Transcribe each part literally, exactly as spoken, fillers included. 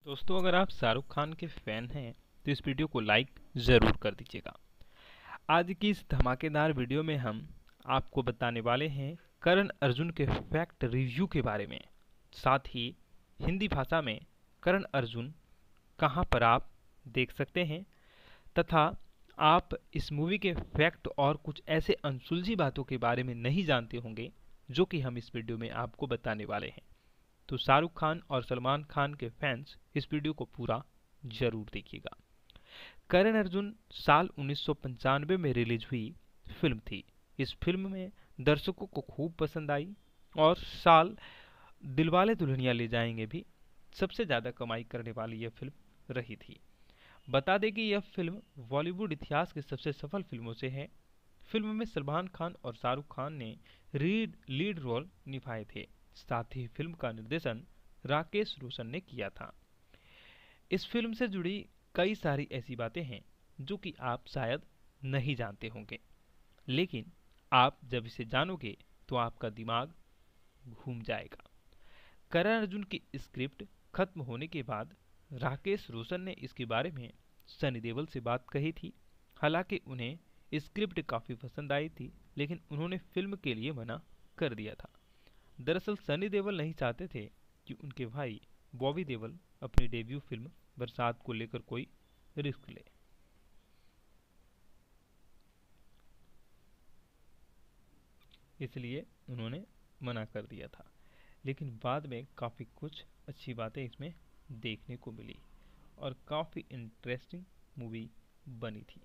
दोस्तों, अगर आप शाहरुख खान के फैन हैं तो इस वीडियो को लाइक ज़रूर कर दीजिएगा। आज की इस धमाकेदार वीडियो में हम आपको बताने वाले हैं करण अर्जुन के फैक्ट रिव्यू के बारे में। साथ ही हिंदी भाषा में करण अर्जुन कहां पर आप देख सकते हैं तथा आप इस मूवी के फैक्ट और कुछ ऐसे अनसुलझी बातों के बारे में नहीं जानते होंगे जो कि हम इस वीडियो में आपको बताने वाले हैं। तो शाहरुख खान और सलमान खान के फैंस इस वीडियो को पूरा जरूर देखिएगा। करण अर्जुन साल उन्नीस सौ पंचानवे में रिलीज हुई फिल्म थी। इस फिल्म में दर्शकों को खूब पसंद आई और साल दिलवाले दुल्हनिया ले जाएंगे भी सबसे ज़्यादा कमाई करने वाली यह फिल्म रही थी। बता दें कि यह फिल्म बॉलीवुड इतिहास की सबसे सफल फिल्मों से है। फिल्म में सलमान खान और शाहरुख खान ने रीड लीड रोल निभाए थे। साथ ही फिल्म का निर्देशन राकेश रोशन ने किया था। इस फिल्म से जुड़ी कई सारी ऐसी बातें हैं जो कि आप शायद नहीं जानते होंगे, लेकिन आप जब इसे जानोगे तो आपका दिमाग घूम जाएगा। करण अर्जुन की स्क्रिप्ट खत्म होने के बाद राकेश रोशन ने इसके बारे में सनी देओल से बात कही थी। हालांकि उन्हें स्क्रिप्ट काफ़ी पसंद आई थी, लेकिन उन्होंने फिल्म के लिए मना कर दिया था। दरअसल सनी देओल नहीं चाहते थे कि उनके भाई बॉबी देओल अपनी डेब्यू फिल्म बरसात को लेकर कोई रिस्क ले। इसलिए उन्होंने मना कर दिया था, लेकिन बाद में काफ़ी कुछ अच्छी बातें इसमें देखने को मिली और काफ़ी इंटरेस्टिंग मूवी बनी थी।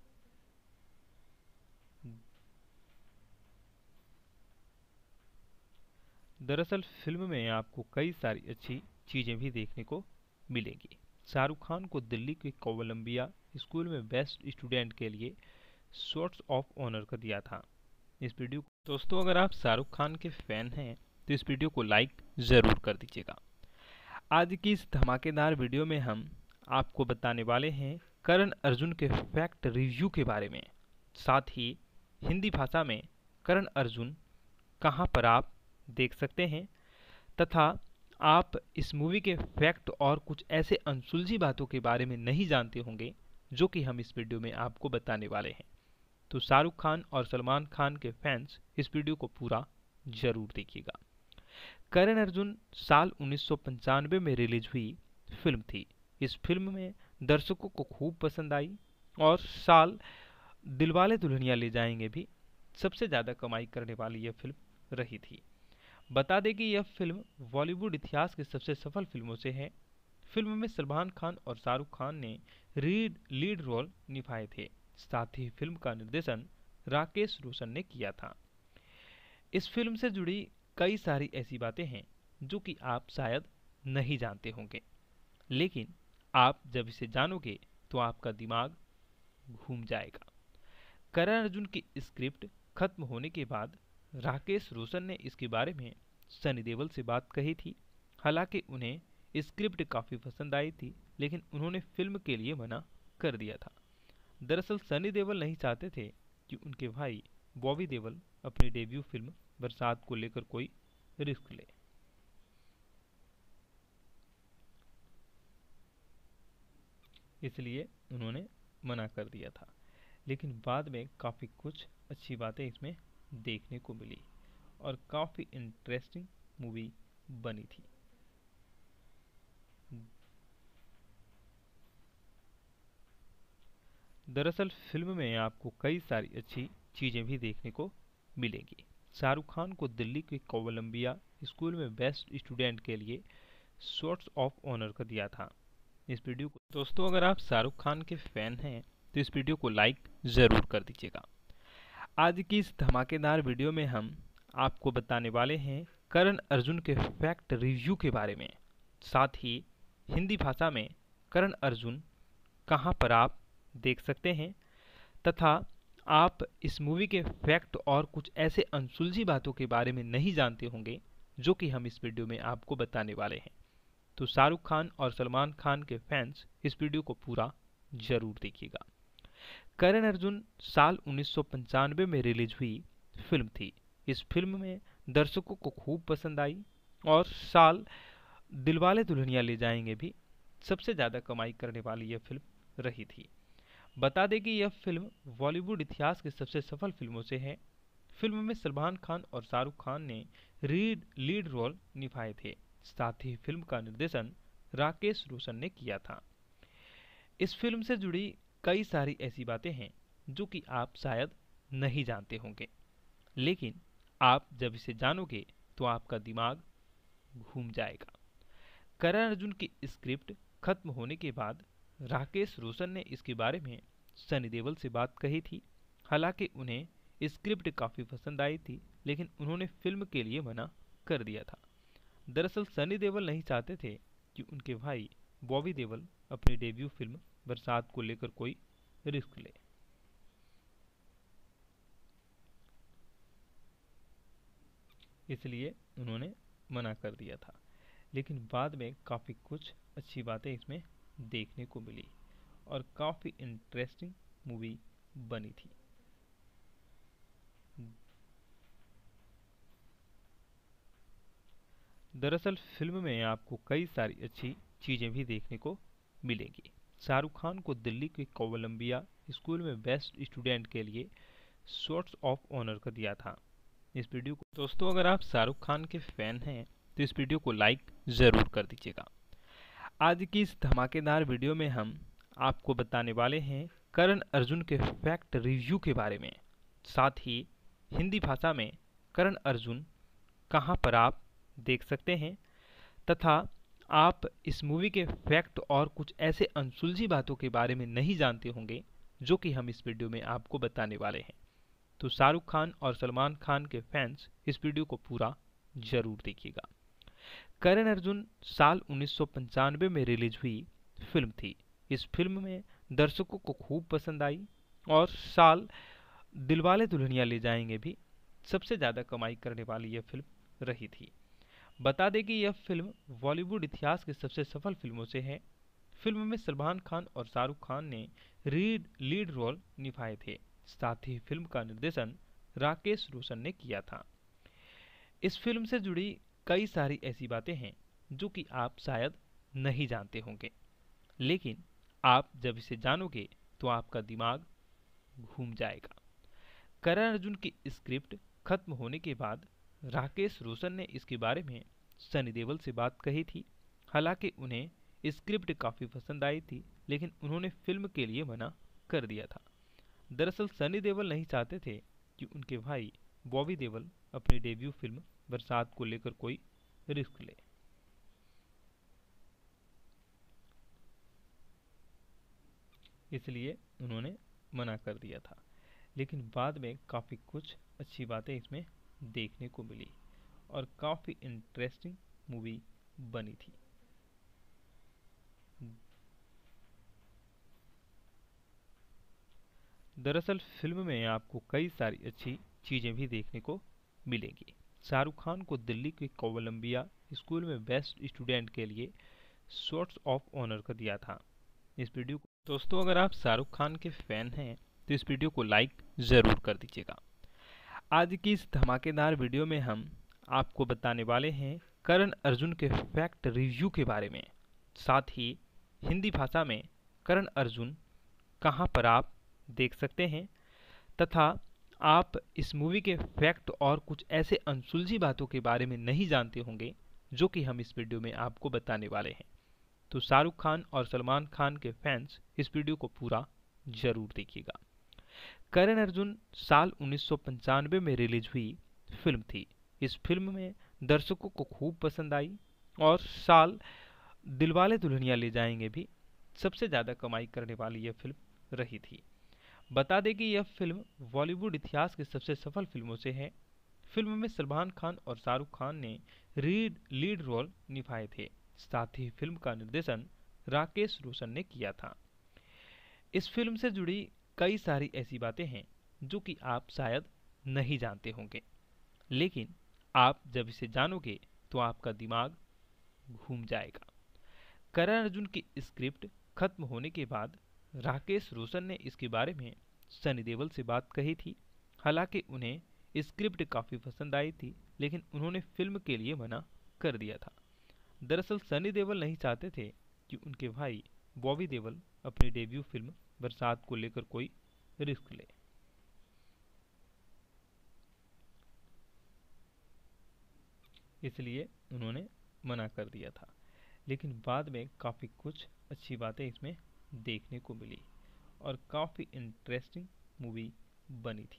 दरअसल फिल्म में आपको कई सारी अच्छी चीज़ें भी देखने को मिलेंगी। शाहरुख खान को दिल्ली के कोलंबिया स्कूल में बेस्ट स्टूडेंट के लिए सोर्स ऑफ ऑनर का दिया था। इस वीडियो दोस्तों, अगर आप शाहरुख खान के फैन हैं तो इस वीडियो को लाइक ज़रूर कर दीजिएगा। आज की इस धमाकेदार वीडियो में हम आपको बताने वाले हैं करण अर्जुन के फैक्ट रिव्यू के बारे में। साथ ही हिंदी भाषा में करण अर्जुन कहां पर आप देख सकते हैं तथा आप इस मूवी के फैक्ट और कुछ ऐसे अनसुलझी बातों के बारे में नहीं जानते होंगे जो कि हम इस वीडियो में आपको बताने वाले हैं। तो शाहरुख खान और सलमान खान के फैंस इस वीडियो को पूरा जरूर देखिएगा। करण अर्जुन साल उन्नीस सौ पंचानवे में रिलीज हुई फिल्म थी। इस फिल्म में दर्शकों को खूब पसंद आई और साल दिलवाले दुल्हनिया ले जाएंगे भी सबसे ज़्यादा कमाई करने वाली यह फिल्म रही थी। बता दें कि यह फिल्म बॉलीवुड इतिहास की सबसे सफल फिल्मों से है। फिल्म में सलमान खान और शाहरुख खान ने रीड लीड रोल निभाए थे। साथ ही फिल्म का निर्देशन राकेश रोशन ने किया था। इस फिल्म से जुड़ी कई सारी ऐसी बातें हैं जो कि आप शायद नहीं जानते होंगे, लेकिन आप जब इसे जानोगे तो आपका दिमाग घूम जाएगा। करण अर्जुन की स्क्रिप्ट खत्म होने के बाद राकेश रोशन ने इसके बारे में सनी देओल से बात कही थी। हालांकि उन्हें स्क्रिप्ट काफ़ी पसंद आई थी, लेकिन उन्होंने फिल्म के लिए मना कर दिया था। दरअसल सनी देओल नहीं चाहते थे कि उनके भाई बॉबी देओल अपनी डेब्यू फिल्म बरसात को लेकर कोई रिस्क ले। इसलिए उन्होंने मना कर दिया था, लेकिन बाद में काफ़ी कुछ अच्छी बातें इसमें देखने को मिली और काफ़ी इंटरेस्टिंग मूवी बनी थी। दरअसल फिल्म में आपको कई सारी अच्छी चीज़ें भी देखने को मिलेंगी। शाहरुख खान को दिल्ली के कोलंबिया स्कूल में बेस्ट स्टूडेंट के लिए सोर्स ऑफ ऑनर का दिया था। इस वीडियो को दोस्तों, अगर आप शाहरुख खान के फैन हैं तो इस वीडियो को लाइक ज़रूर कर दीजिएगा। आज की इस धमाकेदार वीडियो में हम आपको बताने वाले हैं करण अर्जुन के फैक्ट रिव्यू के बारे में। साथ ही हिंदी भाषा में करण अर्जुन कहां पर आप देख सकते हैं तथा आप इस मूवी के फैक्ट और कुछ ऐसे अनसुलझी बातों के बारे में नहीं जानते होंगे जो कि हम इस वीडियो में आपको बताने वाले हैं। तो शाहरुख खान और सलमान खान के फैंस इस वीडियो को पूरा जरूर देखिएगा। करण अर्जुन साल उन्नीस सौ पंचानवे में रिलीज हुई फिल्म थी। इस फिल्म में दर्शकों को खूब पसंद आई और साल दिलवाले दुल्हनिया ले जाएंगे भी सबसे ज़्यादा कमाई करने वाली यह फिल्म रही थी। बता दें कि यह फिल्म बॉलीवुड इतिहास की सबसे सफल फिल्मों से है। फिल्म में सलमान खान और शाहरुख खान ने रीड लीड रोल निभाए थे। साथ ही फिल्म का निर्देशन राकेश रोशन ने किया था। इस फिल्म से जुड़ी कई सारी ऐसी बातें हैं जो कि आप शायद नहीं जानते होंगे, लेकिन आप जब इसे जानोगे तो आपका दिमाग घूम जाएगा। करण अर्जुन की स्क्रिप्ट खत्म होने के बाद राकेश रोशन ने इसके बारे में सनी देओल से बात कही थी। हालांकि उन्हें स्क्रिप्ट काफ़ी पसंद आई थी, लेकिन उन्होंने फिल्म के लिए मना कर दिया था। दरअसल सनी देओल नहीं चाहते थे कि उनके भाई बॉबी देओल अपनी डेब्यू फिल्म बरसात को लेकर कोई रिस्क ले। इसलिए उन्होंने मना कर दिया था। लेकिन बाद में काफ़ी कुछ अच्छी बातें इसमें देखने को मिली और काफ़ी इंटरेस्टिंग मूवी बनी थी। दरअसल फिल्म में आपको कई सारी अच्छी चीज़ें भी देखने को मिलेंगी। शाहरुख खान को दिल्ली के कोलंबिया स्कूल में बेस्ट स्टूडेंट के लिए सोर्स ऑफ ऑनर कर दिया था। इस वीडियो को दोस्तों, अगर आप शाहरुख खान के फैन हैं तो इस वीडियो को लाइक ज़रूर कर दीजिएगा। आज की इस धमाकेदार वीडियो में हम आपको बताने वाले हैं करण अर्जुन के फैक्ट रिव्यू के बारे में। साथ ही हिंदी भाषा में करण अर्जुन कहां पर आप देख सकते हैं, तथा आप इस मूवी के फैक्ट और कुछ ऐसे अनसुलझी बातों के बारे में नहीं जानते होंगे जो कि हम इस वीडियो में आपको बताने वाले हैं। तो शाहरुख खान और सलमान खान के फैंस इस वीडियो को पूरा जरूर देखिएगा। करण अर्जुन साल उन्नीस सौ पंचानवे में रिलीज हुई फिल्म थी। इस फिल्म में दर्शकों को खूब पसंद आई और साल दिलवाले दुल्हनिया ले जाएंगे भी सबसे ज़्यादा कमाई करने वाली यह फिल्म रही थी। बता दें कि यह फिल्म बॉलीवुड इतिहास की सबसे सफल फिल्मों से है। फिल्म में सलमान खान और शाहरुख खान ने रीड लीड रोल निभाए थे। साथ ही फिल्म का निर्देशन राकेश रोशन ने किया था। इस फिल्म से जुड़ी कई सारी ऐसी बातें हैं जो कि आप शायद नहीं जानते होंगे, लेकिन आप जब इसे जानोगे तो आपका दिमाग घूम जाएगा। करण अर्जुन की स्क्रिप्ट खत्म होने के बाद राकेश रोशन ने इसके बारे में सनी देओल से बात कही थी। हालांकि उन्हें स्क्रिप्ट काफ़ी पसंद आई थी, लेकिन उन्होंने फिल्म के लिए मना कर दिया था। दरअसल सनी देओल नहीं चाहते थे कि उनके भाई बॉबी देओल अपनी डेब्यू फिल्म बरसात को लेकर कोई रिस्क ले। इसलिए उन्होंने मना कर दिया था। लेकिन बाद में काफ़ी कुछ अच्छी बातें इसमें देखने को मिली और काफ़ी इंटरेस्टिंग मूवी बनी थी। दरअसल फिल्म में आपको कई सारी अच्छी चीज़ें भी देखने को मिलेंगी। शाहरुख खान को दिल्ली के कोलंबिया स्कूल में बेस्ट स्टूडेंट के लिए सोर्स ऑफ ऑनर कर दिया था। इस वीडियो को दोस्तों, अगर आप शाहरुख खान के फैन हैं तो इस वीडियो को लाइक ज़रूर कर दीजिएगा। आज की इस धमाकेदार वीडियो में हम आपको बताने वाले हैं करण अर्जुन के फैक्ट रिव्यू के बारे में। साथ ही हिंदी भाषा में करण अर्जुन कहां पर आप देख सकते हैं, तथा आप इस मूवी के फैक्ट और कुछ ऐसे अनसुलझी बातों के बारे में नहीं जानते होंगे जो कि हम इस वीडियो में आपको बताने वाले हैं। तो शाहरुख खान और सलमान खान के फैंस इस वीडियो को पूरा जरूर देखिएगा। करण अर्जुन साल उन्नीस सौ पंचानवे में रिलीज हुई फिल्म थी। इस फिल्म में दर्शकों को खूब पसंद आई और साल दिलवाले दुल्हनिया ले जाएंगे भी सबसे ज़्यादा कमाई करने वाली यह फिल्म रही थी। बता दें कि यह फिल्म बॉलीवुड इतिहास की सबसे सफल फिल्मों से है। फिल्म में सलमान खान और शाहरुख खान ने रीड लीड रोल निभाए थे। साथ ही फिल्म का निर्देशन राकेश रोशन ने किया था। इस फिल्म से जुड़ी कई सारी ऐसी बातें हैं जो कि आप शायद नहीं जानते होंगे, लेकिन आप जब इसे जानोगे तो आपका दिमाग घूम जाएगा। करण अर्जुन की स्क्रिप्ट खत्म होने के बाद राकेश रोशन ने इसके बारे में सनी देओल से बात कही थी। हालांकि उन्हें स्क्रिप्ट काफ़ी पसंद आई थी, लेकिन उन्होंने फिल्म के लिए मना कर दिया था। दरअसल सनी देओल नहीं चाहते थे कि उनके भाई बॉबी देओल अपनी डेब्यू फिल्म बरसात को लेकर कोई रिस्क ले। इसलिए उन्होंने मना कर दिया था, लेकिन बाद में काफ़ी कुछ अच्छी बातें इसमें देखने को मिली और काफ़ी इंटरेस्टिंग मूवी बनी थी।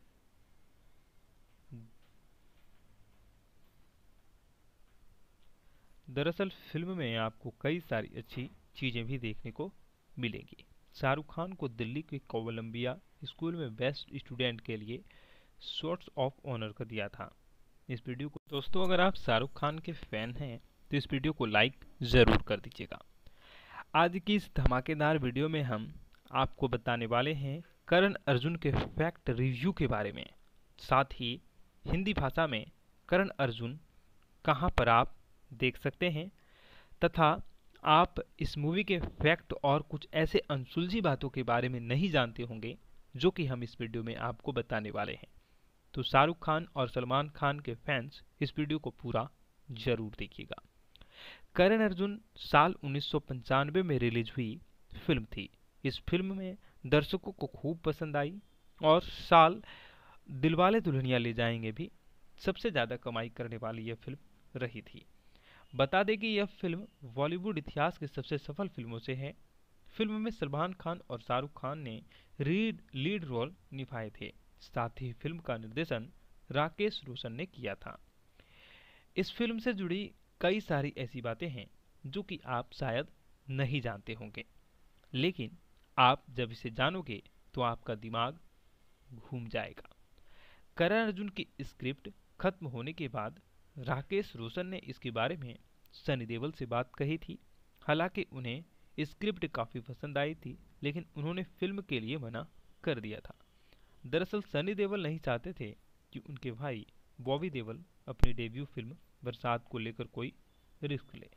दरअसल फिल्म में आपको कई सारी अच्छी चीज़ें भी देखने को मिलेंगी। शाहरुख खान को दिल्ली के कोलंबिया स्कूल में बेस्ट स्टूडेंट के लिए शॉर्ट्स ऑफ ऑनर का दिया था। इस वीडियो को दोस्तों, अगर आप शाहरुख खान के फैन हैं तो इस वीडियो को लाइक ज़रूर कर दीजिएगा। आज की इस धमाकेदार वीडियो में हम आपको बताने वाले हैं करण अर्जुन के फैक्ट रिव्यू के बारे में, साथ ही हिंदी भाषा में करण अर्जुन कहां पर आप देख सकते हैं, तथा आप इस मूवी के फैक्ट और कुछ ऐसे अनसुलझी बातों के बारे में नहीं जानते होंगे जो कि हम इस वीडियो में आपको बताने वाले हैं। तो शाहरुख खान और सलमान खान के फैंस इस वीडियो को पूरा जरूर देखिएगा। करण अर्जुन साल उन्नीस सौ पंचानवे में रिलीज हुई फिल्म थी। इस फिल्म में दर्शकों को खूब पसंद आई और साल दिलवाले दुल्हनिया ले जाएंगे भी सबसे ज़्यादा कमाई करने वाली यह फिल्म रही थी। बता दें कि यह फिल्म बॉलीवुड इतिहास की सबसे सफल फिल्मों से है। फिल्म में सलमान खान और शाहरुख खान ने रीड लीड रोल निभाए थे। साथ ही फिल्म का निर्देशन राकेश रोशन ने किया था। इस फिल्म से जुड़ी कई सारी ऐसी बातें हैं जो कि आप शायद नहीं जानते होंगे, लेकिन आप जब इसे जानोगे तो आपका दिमाग घूम जाएगा। करण अर्जुन की स्क्रिप्ट खत्म होने के बाद राकेश रोशन ने इसके बारे में सनी देओल से बात कही थी। हालांकि उन्हें स्क्रिप्ट काफ़ी पसंद आई थी, लेकिन उन्होंने फिल्म के लिए मना कर दिया था। दरअसल सनी देओल नहीं चाहते थे कि उनके भाई बॉबी देओल अपनी डेब्यू फिल्म बरसात को लेकर कोई रिस्क ले।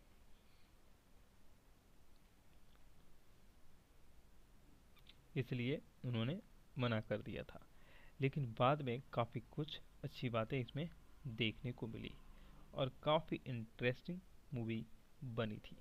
इसलिए उन्होंने मना कर दिया था, लेकिन बाद में काफ़ी कुछ अच्छी बातें इसमें देखने को मिली और काफ़ी इंटरेस्टिंग मूवी बनी थी।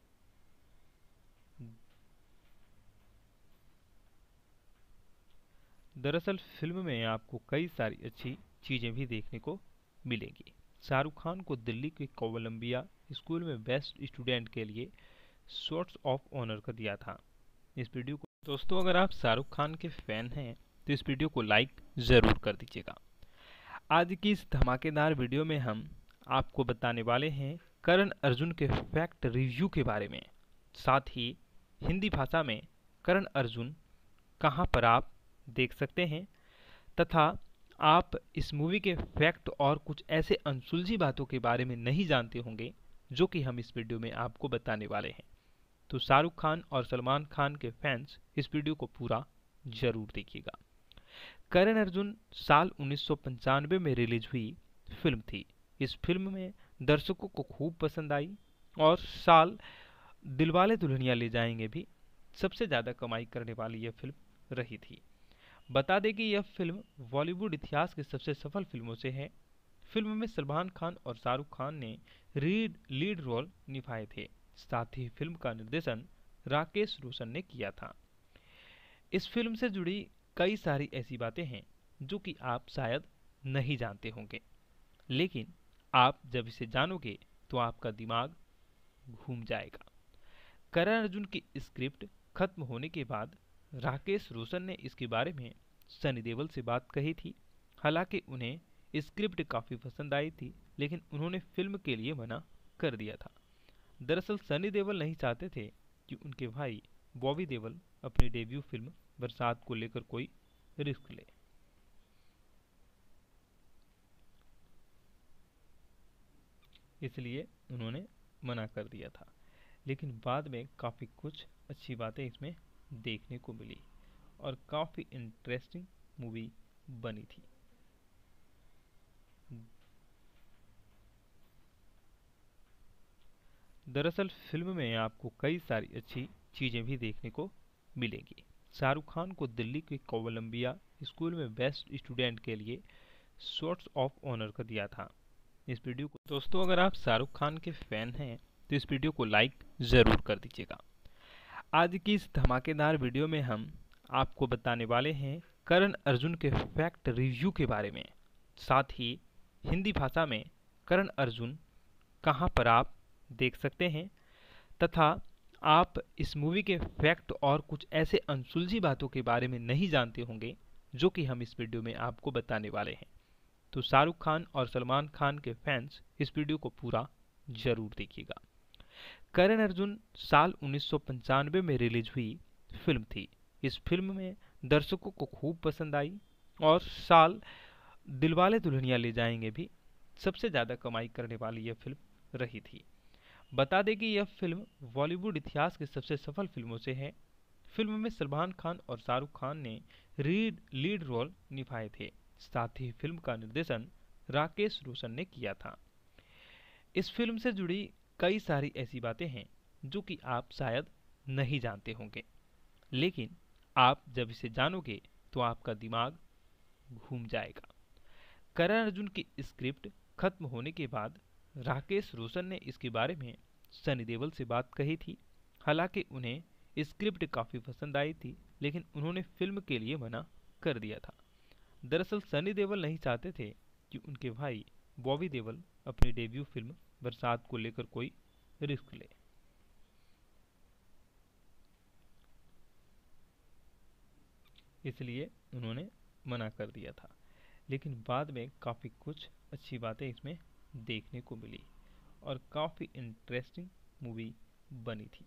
दरअसल फिल्म में आपको कई सारी अच्छी चीज़ें भी देखने को मिलेंगी। शाहरुख खान को दिल्ली के कोलंबिया स्कूल में बेस्ट स्टूडेंट के लिए शॉर्ट्स ऑफ ऑनर का दिया था। इस वीडियो को दोस्तों, अगर आप शाहरुख खान के फैन हैं तो इस वीडियो को लाइक ज़रूर कर दीजिएगा। आज की इस धमाकेदार वीडियो में हम आपको बताने वाले हैं करण अर्जुन के फैक्ट रिव्यू के बारे में, साथ ही हिंदी भाषा में करण अर्जुन कहां पर आप देख सकते हैं, तथा आप इस मूवी के फैक्ट और कुछ ऐसे अनसुलझी बातों के बारे में नहीं जानते होंगे जो कि हम इस वीडियो में आपको बताने वाले हैं। तो शाहरुख खान और सलमान खान के फैंस इस वीडियो को पूरा जरूर देखिएगा। करण अर्जुन साल उन्नीस सौ पंचानवे में रिलीज हुई फिल्म थी। इस फिल्म में दर्शकों को खूब पसंद आई और साल दिलवाले दुल्हनिया ले जाएंगे भी सबसे ज़्यादा कमाई करने वाली यह फिल्म रही थी। बता दें कि यह फिल्म बॉलीवुड इतिहास की सबसे सफल फिल्मों से है। फिल्म में सलमान खान और शाहरुख खान ने रीड लीड रोल निभाए थे। साथ ही फिल्म का निर्देशन राकेश रोशन ने किया था। इस फिल्म से जुड़ी कई सारी ऐसी बातें हैं जो कि आप शायद नहीं जानते होंगे, लेकिन आप जब इसे जानोगे तो आपका दिमाग घूम जाएगा। करण अर्जुन की स्क्रिप्ट खत्म होने के बाद राकेश रोशन ने इसके बारे में सनी देओल से बात कही थी। हालांकि उन्हें स्क्रिप्ट काफ़ी पसंद आई थी, लेकिन उन्होंने फिल्म के लिए मना कर दिया था। दरअसल सनी देओल नहीं चाहते थे कि उनके भाई बॉबी देओल अपनी डेब्यू फिल्म बरसात को लेकर कोई रिस्क ले। इसलिए उन्होंने मना कर दिया था, लेकिन बाद में काफ़ी कुछ अच्छी बातें इसमें देखने को मिली और काफ़ी इंटरेस्टिंग मूवी बनी थी। दरअसल फिल्म में आपको कई सारी अच्छी चीज़ें भी देखने को मिलेंगी। शाहरुख खान को दिल्ली के कोलंबिया स्कूल में बेस्ट स्टूडेंट के लिए शॉर्ट्स ऑफ ऑनर का दिया था। इस वीडियो को दोस्तों, अगर आप शाहरुख खान के फैन हैं तो इस वीडियो को लाइक ज़रूर कर दीजिएगा। आज की इस धमाकेदार वीडियो में हम आपको बताने वाले हैं करण अर्जुन के फैक्ट रिव्यू के बारे में, साथ ही हिंदी भाषा में करण अर्जुन कहां पर आप देख सकते हैं तथा आप इस मूवी के फैक्ट और कुछ ऐसे अनसुलझी बातों के बारे में नहीं जानते होंगे जो कि हम इस वीडियो में आपको बताने वाले हैं। तो शाहरुख खान और सलमान खान के फैंस इस वीडियो को पूरा जरूर देखिएगा। करण अर्जुन साल उन्नीस सौ पंचानवे में रिलीज हुई फिल्म थी। इस फिल्म में दर्शकों को खूब पसंद आई और साल दिलवाले दुल्हनिया ले जाएंगे भी सबसे ज़्यादा कमाई करने वाली यह फिल्म रही थी। बता दें कि यह फिल्म बॉलीवुड इतिहास की सबसे सफल फिल्मों से है। फिल्म में सलमान खान और शाहरुख खान ने रीड लीड रोल निभाए थे। साथ ही फिल्म का निर्देशन राकेश रोशन ने किया था। इस फिल्म से जुड़ी कई सारी ऐसी बातें हैं जो कि आप शायद नहीं जानते होंगे, लेकिन आप जब इसे जानोगे तो आपका दिमाग घूम जाएगा। करण अर्जुन की स्क्रिप्ट खत्म होने के बाद राकेश रोशन ने इसके बारे में सनी देओल से बात कही थी। हालांकि उन्हें स्क्रिप्ट काफ़ी पसंद आई थी, लेकिन उन्होंने फिल्म के लिए मना कर दिया था। दरअसल सनी देओल नहीं चाहते थे कि उनके भाई बॉबी देओल अपनी डेब्यू फिल्म बरसात को लेकर कोई रिस्क ले। इसलिए उन्होंने मना कर दिया था, लेकिन बाद में काफ़ी कुछ अच्छी बातें इसमें देखने को मिली और काफ़ी इंटरेस्टिंग मूवी बनी थी।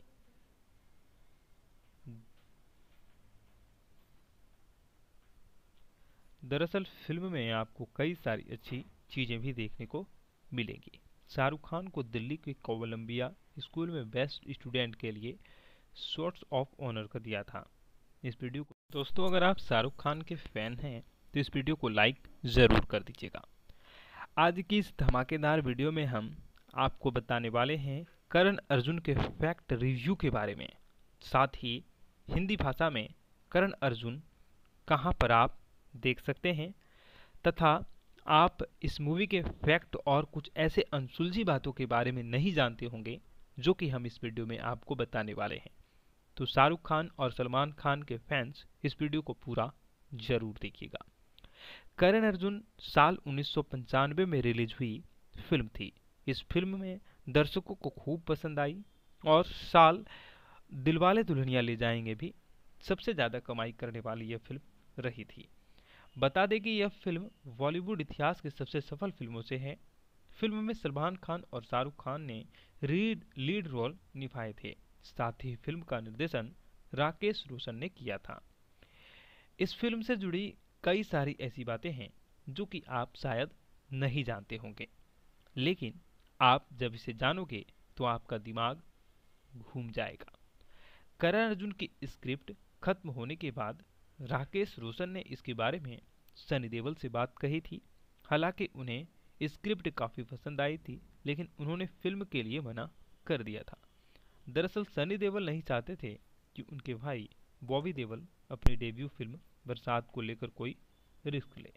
दरअसल फिल्म में आपको कई सारी अच्छी चीज़ें भी देखने को मिलेंगी। शाहरुख खान को दिल्ली के कोलंबिया स्कूल में बेस्ट स्टूडेंट के लिए सोर्स ऑफ ऑनर का दिया था। इस वीडियो को दोस्तों, अगर आप शाहरुख खान के फैन हैं तो इस वीडियो को लाइक ज़रूर कर दीजिएगा। आज की इस धमाकेदार वीडियो में हम आपको बताने वाले हैं करण अर्जुन के फैक्ट रिव्यू के बारे में, साथ ही हिंदी भाषा में करण अर्जुन कहां पर आप देख सकते हैं तथा आप इस मूवी के फैक्ट और कुछ ऐसे अनसुलझी बातों के बारे में नहीं जानते होंगे जो कि हम इस वीडियो में आपको बताने वाले हैं। तो शाहरुख खान और सलमान खान के फैंस इस वीडियो को पूरा जरूर देखिएगा। करण अर्जुन साल उन्नीस सौ पंचानवे में रिलीज हुई फिल्म थी। इस फिल्म में दर्शकों को खूब पसंद आई और साल दिलवाले दुल्हनिया ले जाएंगे भी सबसे ज़्यादा कमाई करने वाली यह फिल्म रही थी। बता दें कि यह फिल्म बॉलीवुड इतिहास की सबसे सफल फिल्मों से है। फिल्म में सलमान खान और शाहरुख खान ने रीड लीड रोल निभाए थे। साथ ही फिल्म का निर्देशन राकेश रोशन ने किया था। इस फिल्म से जुड़ी कई सारी ऐसी बातें हैं जो कि आप शायद नहीं जानते होंगे, लेकिन आप जब इसे जानोगे तो आपका दिमाग घूम जाएगा। करण अर्जुन की स्क्रिप्ट खत्म होने के बाद राकेश रोशन ने इसके बारे में सनी देओल से बात कही थी। हालांकि उन्हें स्क्रिप्ट काफ़ी पसंद आई थी, लेकिन उन्होंने फिल्म के लिए मना कर दिया था। दरअसल सनी देओल नहीं चाहते थे कि उनके भाई बॉबी देओल अपनी डेब्यू फिल्म बरसात को लेकर कोई रिस्क ले।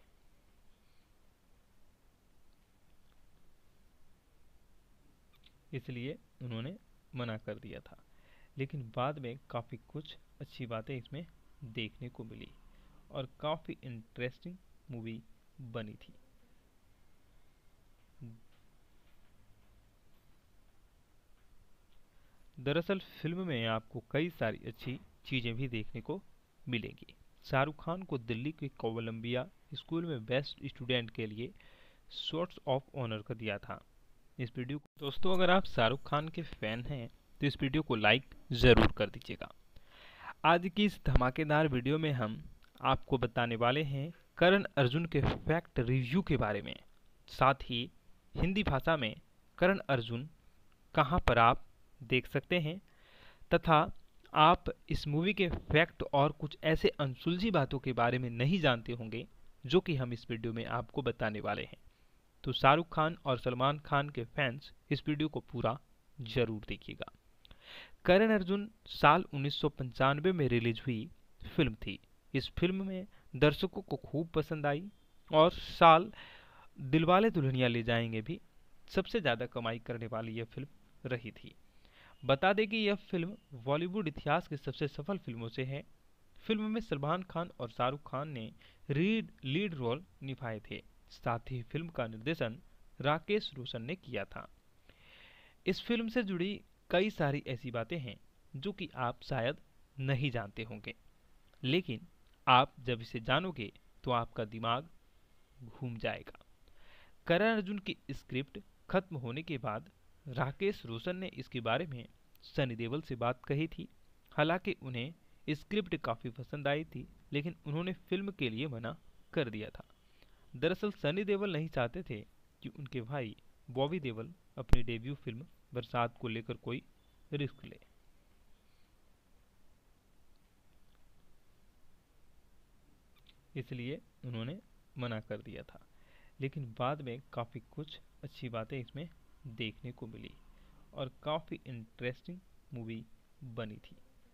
इसलिए उन्होंने मना कर दिया था, लेकिन बाद में काफ़ी कुछ अच्छी बातें इसमें देखने को मिली और काफ़ी इंटरेस्टिंग मूवी बनी थी। दरअसल फिल्म में आपको कई सारी अच्छी चीज़ें भी देखने को मिलेंगी। शाहरुख खान को दिल्ली के कोलंबिया स्कूल में बेस्ट स्टूडेंट के लिए सोर्स ऑफ ऑनर का दिया था। इस वीडियो को दोस्तों, अगर आप शाहरुख खान के फैन हैं तो इस वीडियो को लाइक ज़रूर कर दीजिएगा। आज की इस धमाकेदार वीडियो में हम आपको बताने वाले हैं करण अर्जुन के फैक्ट रिव्यू के बारे में, साथ ही हिंदी भाषा में करण अर्जुन कहां पर आप देख सकते हैं तथा आप इस मूवी के फैक्ट और कुछ ऐसे अनसुलझी बातों के बारे में नहीं जानते होंगे जो कि हम इस वीडियो में आपको बताने वाले हैं। तो शाहरुख खान और सलमान खान के फैंस इस वीडियो को पूरा जरूर देखिएगा। करण अर्जुन साल उन्नीस सौ पंचानवे में रिलीज हुई फिल्म थी। इस फिल्म में दर्शकों को खूब पसंद आई और साल दिलवाले दुल्हनिया ले जाएंगे भी सबसे ज़्यादा कमाई करने वाली यह फिल्म रही थी। बता दें कि यह फिल्म बॉलीवुड इतिहास की सबसे सफल फिल्मों से है। फिल्म में सलमान खान और शाहरुख खान ने रीड लीड रोल निभाए थे। साथ ही फिल्म का निर्देशन राकेश रोशन ने किया था। इस फिल्म से जुड़ी कई सारी ऐसी बातें हैं जो कि आप शायद नहीं जानते होंगे, लेकिन आप जब इसे जानोगे तो आपका दिमाग घूम जाएगा। करण अर्जुन की स्क्रिप्ट खत्म होने के बाद राकेश रोशन ने इसके बारे में सनी देओल से बात कही थी। हालांकि उन्हें स्क्रिप्ट काफ़ी पसंद आई थी, लेकिन उन्होंने फिल्म के लिए मना कर दिया था। दरअसल सनी देओल नहीं चाहते थे कि उनके भाई बॉबी देओल अपनी डेब्यू फिल्म बरसात को लेकर कोई रिस्क ले। इसलिए उन्होंने मना कर दिया था, लेकिन बाद में काफ़ी कुछ अच्छी बातें इसमें देखने को मिली और काफ़ी इंटरेस्टिंग मूवी बनी थी।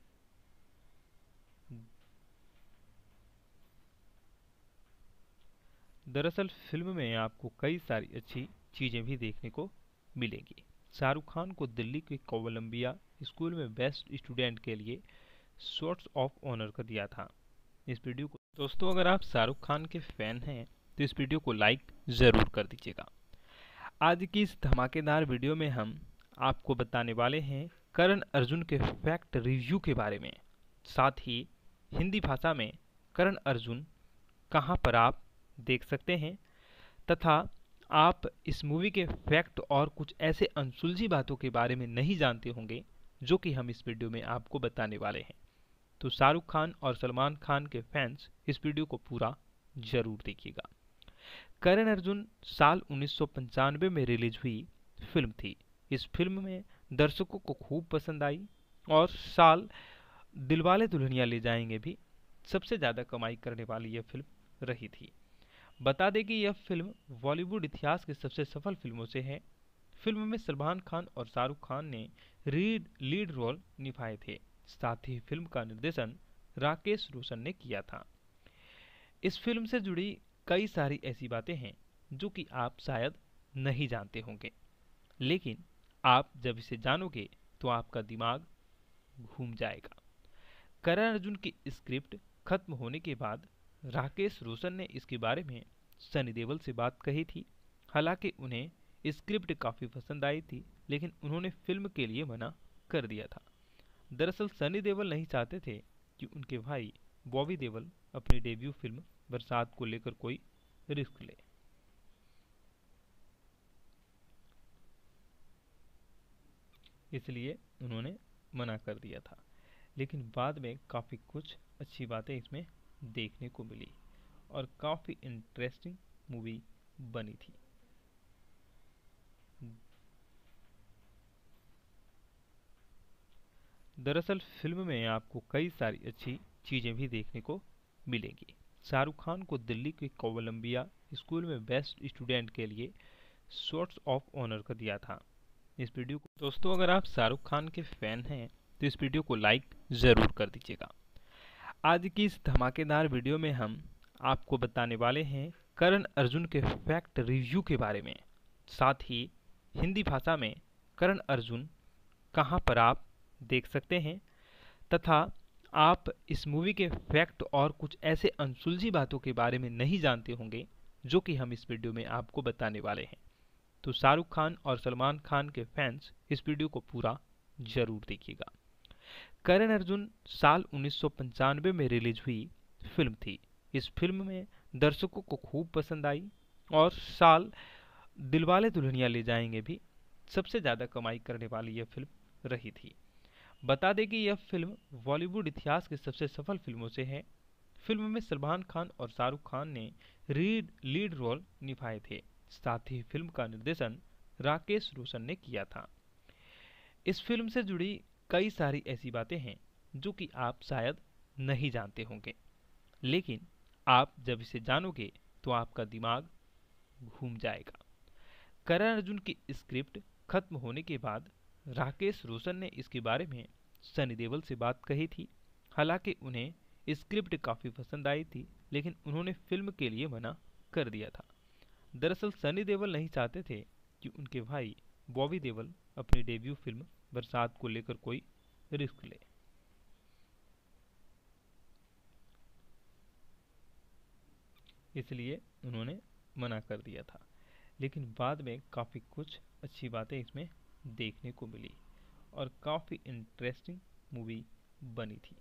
दरअसल फिल्म में आपको कई सारी अच्छी चीज़ें भी देखने को मिलेंगी। शाहरुख खान को दिल्ली के कोलंबिया स्कूल में बेस्ट स्टूडेंट के लिए शॉर्ट्स ऑफ ऑनर का दिया था। इस वीडियो को दोस्तों, अगर आप शाहरुख खान के फैन हैं तो इस वीडियो को लाइक ज़रूर कर दीजिएगा। आज की इस धमाकेदार वीडियो में हम आपको बताने वाले हैं करण अर्जुन के फैक्ट रिव्यू के बारे में। साथ ही हिंदी भाषा में करण अर्जुन कहां पर आप देख सकते हैं, तथा आप इस मूवी के फैक्ट और कुछ ऐसे अनसुलझी बातों के बारे में नहीं जानते होंगे जो कि हम इस वीडियो में आपको बताने वाले हैं। तो शाहरुख खान और सलमान खान के फैंस इस वीडियो को पूरा जरूर देखिएगा। करण अर्जुन साल उन्नीस सौ पंचानवे में रिलीज हुई फिल्म थी। इस फिल्म में दर्शकों को खूब पसंद आई और साल दिलवाले दुल्हनिया ले जाएंगे भी सबसे ज़्यादा कमाई करने वाली यह फिल्म रही थी। बता दें कि यह फिल्म बॉलीवुड इतिहास की सबसे सफल फिल्मों से है। फिल्म में सलमान खान और शाहरुख खान ने रीड लीड रोल निभाए थे। साथ ही फिल्म का निर्देशन राकेश रोशन ने किया था। इस फिल्म से जुड़ी कई सारी ऐसी बातें हैं जो कि आप शायद नहीं जानते होंगे, लेकिन आप जब इसे जानोगे तो आपका दिमाग घूम जाएगा। करण अर्जुन की स्क्रिप्ट खत्म होने के बाद राकेश रोशन ने इसके बारे में सनी देओल से बात कही थी। हालांकि उन्हें स्क्रिप्ट काफ़ी पसंद आई थी, लेकिन उन्होंने फिल्म के लिए मना कर दिया था। दरअसल सनी देओल नहीं चाहते थे कि उनके भाई बॉबी देओल अपनी डेब्यू फिल्म बरसात को लेकर कोई रिस्क ले। इसलिए उन्होंने मना कर दिया था, लेकिन बाद में काफ़ी कुछ अच्छी बातें इसमें देखने को मिली और काफ़ी इंटरेस्टिंग मूवी बनी थी। दरअसल फिल्म में आपको कई सारी अच्छी चीज़ें भी देखने को मिलेंगी। शाहरुख खान को दिल्ली के कोलंबिया स्कूल में बेस्ट स्टूडेंट के लिए शॉर्ट्स ऑफ ऑनर का दिया था। इस वीडियो को दोस्तों, अगर आप शाहरुख खान के फैन हैं तो इस वीडियो को लाइक ज़रूर कर दीजिएगा। आज की इस धमाकेदार वीडियो में हम आपको बताने वाले हैं करण अर्जुन के फैक्ट रिव्यू के बारे में। साथ ही हिंदी भाषा में करण अर्जुन कहां पर आप देख सकते हैं, तथा आप इस मूवी के फैक्ट और कुछ ऐसे अनसुलझी बातों के बारे में नहीं जानते होंगे जो कि हम इस वीडियो में आपको बताने वाले हैं। तो शाहरुख खान और सलमान खान के फैंस इस वीडियो को पूरा जरूर देखिएगा। करण अर्जुन साल उन्नीस सौ पंचानवे में रिलीज हुई फिल्म थी। इस फिल्म में दर्शकों को खूब पसंद आई और साल दिलवाले दुल्हनिया ले जाएंगे भी सबसे ज़्यादा कमाई करने वाली यह फिल्म रही थी। बता दें कि यह फिल्म बॉलीवुड इतिहास की सबसे सफल फिल्मों से है। फिल्म में सलमान खान और शाहरुख खान ने रीड लीड रोल निभाए थे। साथ ही फिल्म का निर्देशन राकेश रोशन ने किया था। इस फिल्म से जुड़ी कई सारी ऐसी बातें हैं जो कि आप शायद नहीं जानते होंगे, लेकिन आप जब इसे जानोगे तो आपका दिमाग घूम जाएगा। करण अर्जुन की स्क्रिप्ट खत्म होने के बाद राकेश रोशन ने इसके बारे में सनी देओल से बात कही थी। हालांकि उन्हें स्क्रिप्ट काफ़ी पसंद आई थी, लेकिन उन्होंने फिल्म के लिए मना कर दिया था। दरअसल सनी देओल नहीं चाहते थे कि उनके भाई बॉबी देओल अपनी डेब्यू फिल्म बरसात को लेकर कोई रिस्क ले। इसलिए उन्होंने मना कर दिया था, लेकिन बाद में काफ़ी कुछ अच्छी बातें इसमें देखने को मिली और काफ़ी इंटरेस्टिंग मूवी बनी थी।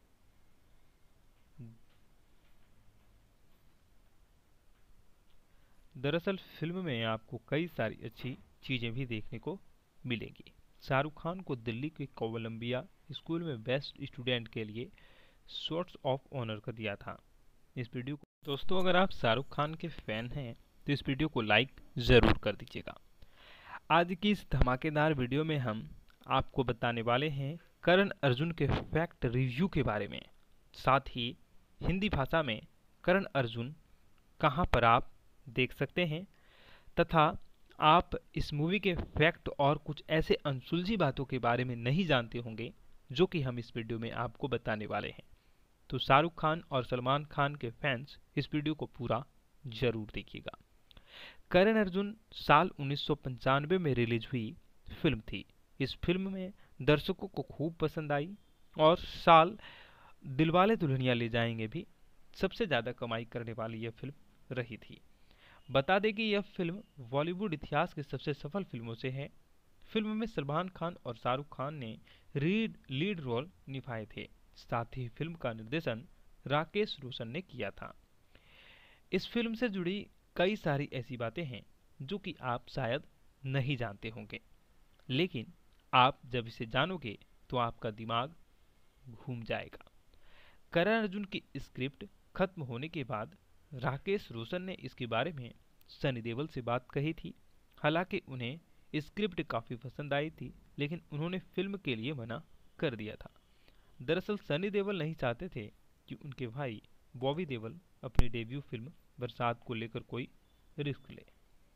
दरअसल फिल्म में आपको कई सारी अच्छी चीज़ें भी देखने को मिलेंगी। शाहरुख खान को दिल्ली के कोलंबिया स्कूल में बेस्ट स्टूडेंट के लिए शॉर्ट्स ऑफ ऑनर का दिया था। इस वीडियो को दोस्तों, अगर आप शाहरुख खान के फैन हैं तो इस वीडियो को लाइक ज़रूर कर दीजिएगा। आज की इस धमाकेदार वीडियो में हम आपको बताने वाले हैं करण अर्जुन के फैक्ट रिव्यू के बारे में, साथ ही हिंदी भाषा में करण अर्जुन कहां पर आप देख सकते हैं, तथा आप इस मूवी के फैक्ट और कुछ ऐसे अनसुलझी बातों के बारे में नहीं जानते होंगे जो कि हम इस वीडियो में आपको बताने वाले हैं। तो शाहरुख खान और सलमान खान के फैंस इस वीडियो को पूरा जरूर देखिएगा। करण अर्जुन साल उन्नीस सौ पंचानवे में रिलीज हुई फिल्म थी। इस फिल्म में दर्शकों को खूब पसंद आई और साल दिलवाले दुल्हनिया ले जाएंगे भी सबसे ज़्यादा कमाई करने वाली यह फिल्म रही थी। बता दें कि यह फिल्म बॉलीवुड इतिहास की सबसे सफल फिल्मों से है। फिल्म में सलमान खान और शाहरुख खान ने रीड लीड रोल निभाए थे। साथ ही फिल्म का निर्देशन राकेश रोशन ने किया था। इस फिल्म से जुड़ी कई सारी ऐसी बातें हैं जो कि आप शायद नहीं जानते होंगे, लेकिन आप जब इसे जानोगे तो आपका दिमाग घूम जाएगा। करण अर्जुन की स्क्रिप्ट खत्म होने के बाद राकेश रोशन ने इसके बारे में सनी देओल से बात कही थी। हालांकि उन्हें स्क्रिप्ट काफ़ी पसंद आई थी, लेकिन उन्होंने फिल्म के लिए मना कर दिया था। दरअसल सनी देओल नहीं चाहते थे कि उनके भाई बॉबी देओल अपनी डेब्यू फिल्म बरसात को लेकर कोई रिस्क ले।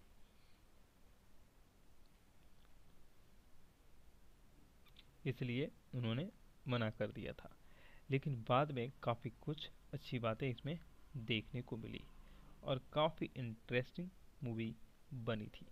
इसलिए उन्होंने मना कर दिया था, लेकिन बाद में काफ़ी कुछ अच्छी बातें इसमें देखने को मिली और काफ़ी इंटरेस्टिंग मूवी बनी थी।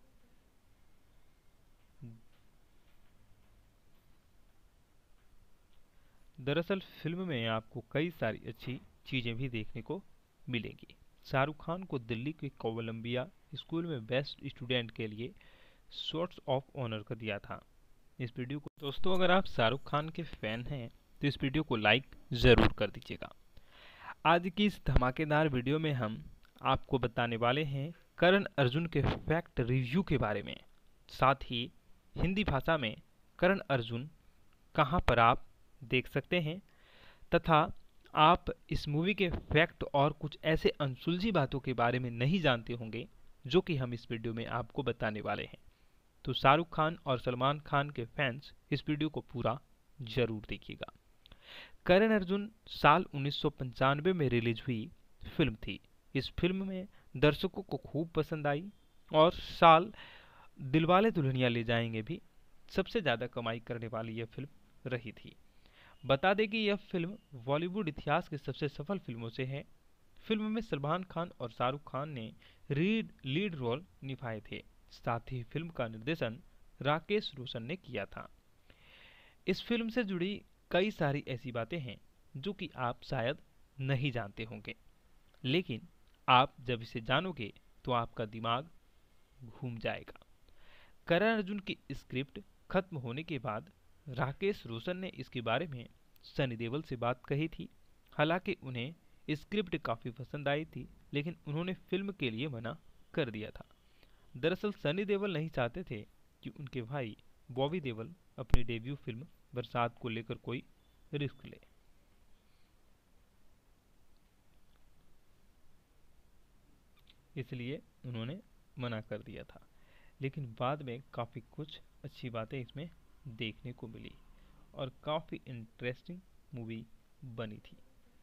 दरअसल फिल्म में आपको कई सारी अच्छी चीज़ें भी देखने को मिलेंगी। शाहरुख खान को दिल्ली के कोलंबिया स्कूल में बेस्ट स्टूडेंट के लिए शॉर्ट्स ऑफ ऑनर का दिया था। इस वीडियो को दोस्तों, अगर आप शाहरुख खान के फैन हैं तो इस वीडियो को लाइक ज़रूर कर दीजिएगा। आज की इस धमाकेदार वीडियो में हम आपको बताने वाले हैं करण अर्जुन के फैक्ट रिव्यू के बारे में, साथ ही हिंदी भाषा में करण अर्जुन कहां पर आप देख सकते हैं, तथा आप इस मूवी के फैक्ट और कुछ ऐसे अनसुलझी बातों के बारे में नहीं जानते होंगे जो कि हम इस वीडियो में आपको बताने वाले हैं। तो शाहरुख खान और सलमान खान के फैंस इस वीडियो को पूरा जरूर देखिएगा। करण अर्जुन साल उन्नीस सौ पंचानवे में रिलीज हुई फिल्म थी। इस फिल्म में दर्शकों को खूब पसंद आई और साल दिलवाले दुल्हनिया ले जाएंगे भी सबसे ज़्यादा कमाई करने वाली यह फिल्म रही थी। बता दें कि यह फिल्म बॉलीवुड इतिहास की सबसे सफल फिल्मों से है। फिल्म में सलमान खान और शाहरुख खान ने रीड लीड रोल निभाए थे। साथ ही फिल्म का निर्देशन राकेश रोशन ने किया था। इस फिल्म से जुड़ी कई सारी ऐसी बातें हैं जो कि आप शायद नहीं जानते होंगे, लेकिन आप जब इसे जानोगे तो आपका दिमाग घूम जाएगा। करण अर्जुन की स्क्रिप्ट खत्म होने के बाद राकेश रोशन ने इसके बारे में सनी देओल से बात कही थी। हालांकि उन्हें स्क्रिप्ट काफ़ी पसंद आई थी, लेकिन उन्होंने फिल्म के लिए मना कर दिया था। दरअसल सनी देओल नहीं चाहते थे कि उनके भाई बॉबी देओल अपनी डेब्यू फिल्म बरसात को लेकर कोई रिस्क ले। इसलिए उन्होंने मना कर दिया था, लेकिन बाद में काफ़ी कुछ अच्छी बातें इसमें देखने को मिली और काफ़ी इंटरेस्टिंग मूवी बनी थी।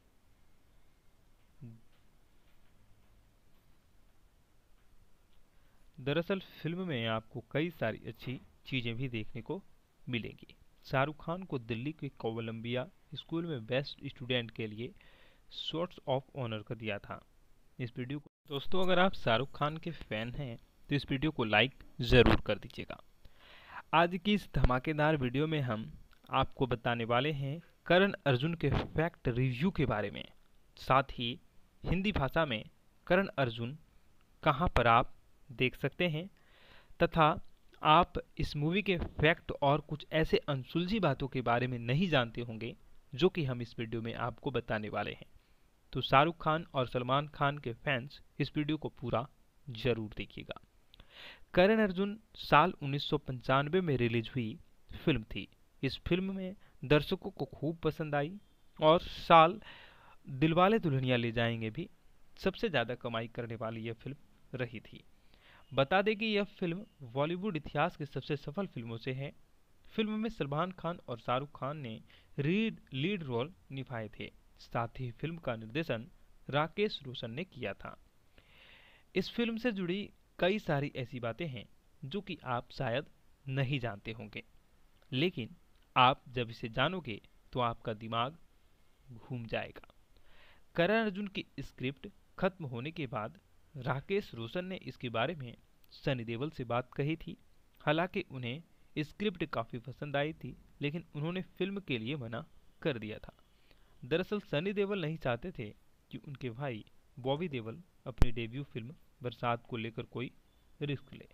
दरअसल फिल्म में आपको कई सारी अच्छी चीज़ें भी देखने को मिलेंगी। शाहरुख खान को दिल्ली के कोलंबिया स्कूल में बेस्ट स्टूडेंट के लिए शॉर्ट्स ऑफ ऑनर का दिया था। इस वीडियो को दोस्तों, अगर आप शाहरुख खान के फैन हैं तो इस वीडियो को लाइक ज़रूर कर दीजिएगा। आज की इस धमाकेदार वीडियो में हम आपको बताने वाले हैं करण अर्जुन के फैक्ट रिव्यू के बारे में। साथ ही हिंदी भाषा में करण अर्जुन कहां पर आप देख सकते हैं तथा आप इस मूवी के फैक्ट और कुछ ऐसे अनसुलझी बातों के बारे में नहीं जानते होंगे जो कि हम इस वीडियो में आपको बताने वाले हैं। तो शाहरुख खान और सलमान खान के फैंस इस वीडियो को पूरा जरूर देखिएगा। करण अर्जुन साल उन्नीस सौ पंचानवे में रिलीज हुई फिल्म थी। इस फिल्म में दर्शकों को खूब पसंद आई और साल दिलवाले दुल्हनिया ले जाएंगे भी सबसे ज़्यादा कमाई करने वाली यह फिल्म रही थी। बता दें कि यह फिल्म बॉलीवुड इतिहास की सबसे सफल फिल्मों से है। फिल्म में सलमान खान और शाहरुख खान ने रीड लीड रोल निभाए थे। साथ ही फिल्म का निर्देशन राकेश रोशन ने किया था। इस फिल्म से जुड़ी कई सारी ऐसी बातें हैं जो कि आप शायद नहीं जानते होंगे, लेकिन आप जब इसे जानोगे तो आपका दिमाग घूम जाएगा। करण अर्जुन की स्क्रिप्ट खत्म होने के बाद राकेश रोशन ने इसके बारे में सनी देओल से बात कही थी। हालांकि उन्हें स्क्रिप्ट काफ़ी पसंद आई थी, लेकिन उन्होंने फिल्म के लिए मना कर दिया था। दरअसल सनी देओल नहीं चाहते थे कि उनके भाई बॉबी देओल अपनी डेब्यू फिल्म बरसात को लेकर कोई रिस्क ले।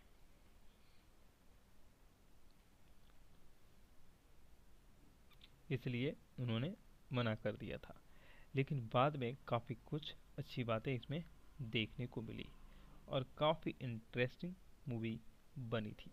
इसलिए उन्होंने मना कर दिया था, लेकिन बाद में काफ़ी कुछ अच्छी बातें इसमें देखने को मिली और काफ़ी इंटरेस्टिंग मूवी बनी थी।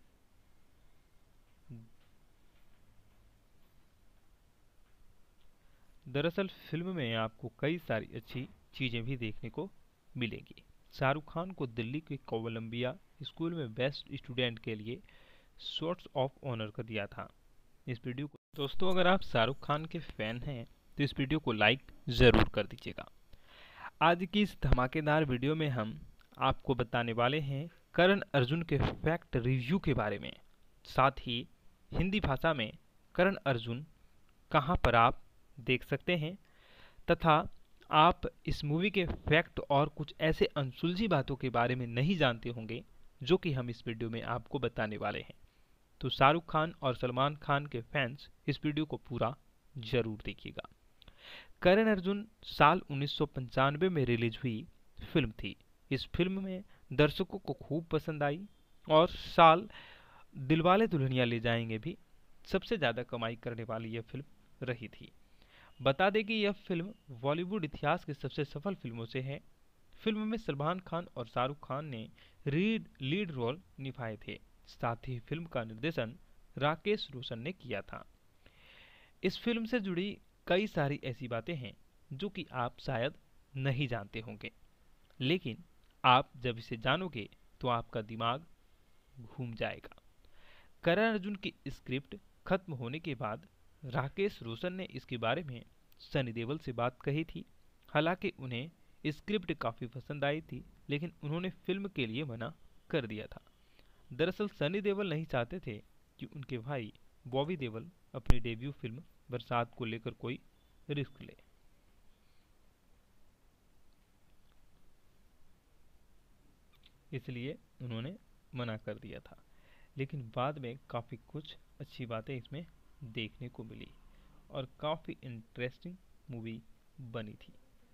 दरअसल फिल्म में आपको कई सारी अच्छी चीज़ें भी देखने को मिलेंगी। शाहरुख खान को दिल्ली के कोलंबिया स्कूल में बेस्ट स्टूडेंट के लिए सोर्स ऑफ ऑनर कर दिया था। इस वीडियो को दोस्तों, अगर आप शाहरुख खान के फैन हैं तो इस वीडियो को लाइक ज़रूर कर दीजिएगा। आज की इस धमाकेदार वीडियो में हम आपको बताने वाले हैं करण अर्जुन के फैक्ट रिव्यू के बारे में। साथ ही हिंदी भाषा में करण अर्जुन कहां पर आप देख सकते हैं तथा आप इस मूवी के फैक्ट और कुछ ऐसे अनसुलझी बातों के बारे में नहीं जानते होंगे जो कि हम इस वीडियो में आपको बताने वाले हैं। तो शाहरुख खान और सलमान खान के फैंस इस वीडियो को पूरा जरूर देखिएगा। करण अर्जुन साल उन्नीस सौ पंचानवे में रिलीज हुई फिल्म थी। इस फिल्म में दर्शकों को खूब पसंद आई और साल दिलवाले दुल्हनिया ले जाएंगे भी सबसे ज़्यादा कमाई करने वाली यह फिल्म रही थी। बता दें कि यह फिल्म बॉलीवुड इतिहास की सबसे सफल फिल्मों से है। फिल्म में सलमान खान और शाहरुख खान ने रीड लीड रोल निभाए थे। साथ ही फिल्म का निर्देशन राकेश रोशन ने किया था। इस फिल्म से जुड़ी कई सारी ऐसी बातें हैं जो कि आप शायद नहीं जानते होंगे, लेकिन आप जब इसे जानोगे तो आपका दिमाग घूम जाएगा। करण अर्जुन की स्क्रिप्ट खत्म होने के बाद राकेश रोशन ने इसके बारे में सनी देओल से बात कही थी। हालांकि उन्हें स्क्रिप्ट काफ़ी पसंद आई थी, लेकिन उन्होंने फिल्म के लिए मना कर दिया था। दरअसल सनी देओल नहीं चाहते थे कि उनके भाई बॉबी देओल अपनी डेब्यू फिल्म बरसात को लेकर कोई रिस्क ले। इसलिए उन्होंने मना कर दिया था, लेकिन बाद में काफ़ी कुछ अच्छी बातें इसमें देखने को मिली और काफ़ी इंटरेस्टिंग मूवी बनी थी।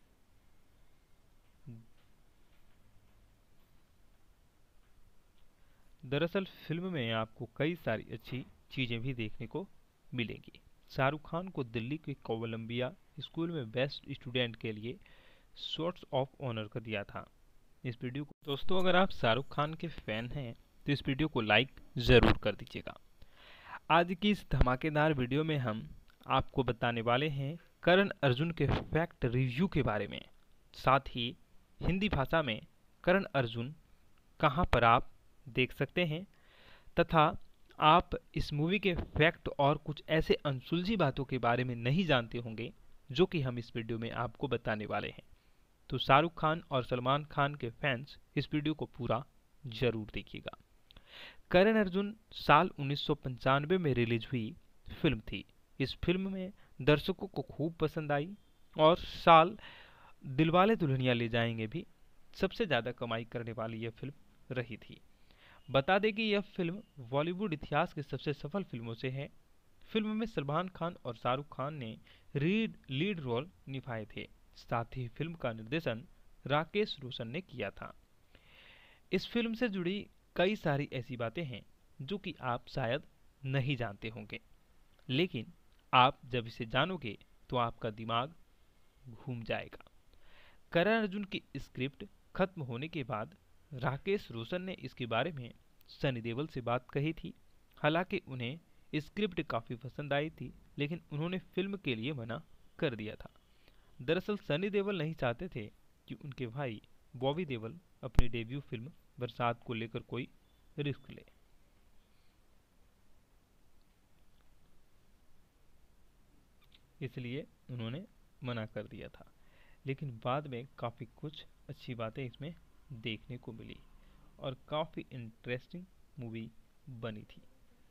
दरअसल फिल्म में आपको कई सारी अच्छी चीज़ें भी देखने को मिलेंगी। शाहरुख खान को दिल्ली के कोलंबिया स्कूल में बेस्ट स्टूडेंट के लिए सोर्स ऑफ ऑनर कर दिया था। इस वीडियो को दोस्तों, अगर आप शाहरुख खान के फैन हैं तो इस वीडियो को लाइक ज़रूर कर दीजिएगा। आज की इस धमाकेदार वीडियो में हम आपको बताने वाले हैं करण अर्जुन के फैक्ट रिव्यू के बारे में। साथ ही हिंदी भाषा में करण अर्जुन कहां पर आप देख सकते हैं तथा आप इस मूवी के फैक्ट और कुछ ऐसे अनसुलझी बातों के बारे में नहीं जानते होंगे जो कि हम इस वीडियो में आपको बताने वाले हैं। तो शाहरुख खान और सलमान खान के फैंस इस वीडियो को पूरा जरूर देखिएगा। करण अर्जुन साल उन्नीस सौ पंचानवे में रिलीज हुई फिल्म थी। इस फिल्म में दर्शकों को खूब पसंद आई और साल दिलवाले दुल्हनिया ले जाएंगे भी सबसे ज़्यादा कमाई करने वाली यह फिल्म रही थी। बता दें कि यह फिल्म बॉलीवुड इतिहास की सबसे सफल फिल्मों से है। फिल्म में सलमान खान और शाहरुख खान ने रीड लीड रोल निभाए थे। साथ ही फिल्म का निर्देशन राकेश रोशन ने किया था। इस फिल्म से जुड़ी कई सारी ऐसी बातें हैं जो कि आप शायद नहीं जानते होंगे, लेकिन आप जब इसे जानोगे तो आपका दिमाग घूम जाएगा। करण अर्जुन की स्क्रिप्ट खत्म होने के बाद राकेश रोशन ने इसके बारे में सनी देओल से बात कही थी। हालांकि उन्हें स्क्रिप्ट काफ़ी पसंद आई थी, लेकिन उन्होंने फिल्म के लिए मना कर दिया था। दरअसल सनी देओल नहीं चाहते थे कि उनके भाई बॉबी देओल अपनी डेब्यू फिल्म बरसात को लेकर कोई रिस्क ले। इसलिए उन्होंने मना कर दिया था, लेकिन बाद में काफ़ी कुछ अच्छी बातें इसमें देखने को मिली और काफ़ी इंटरेस्टिंग मूवी बनी थी।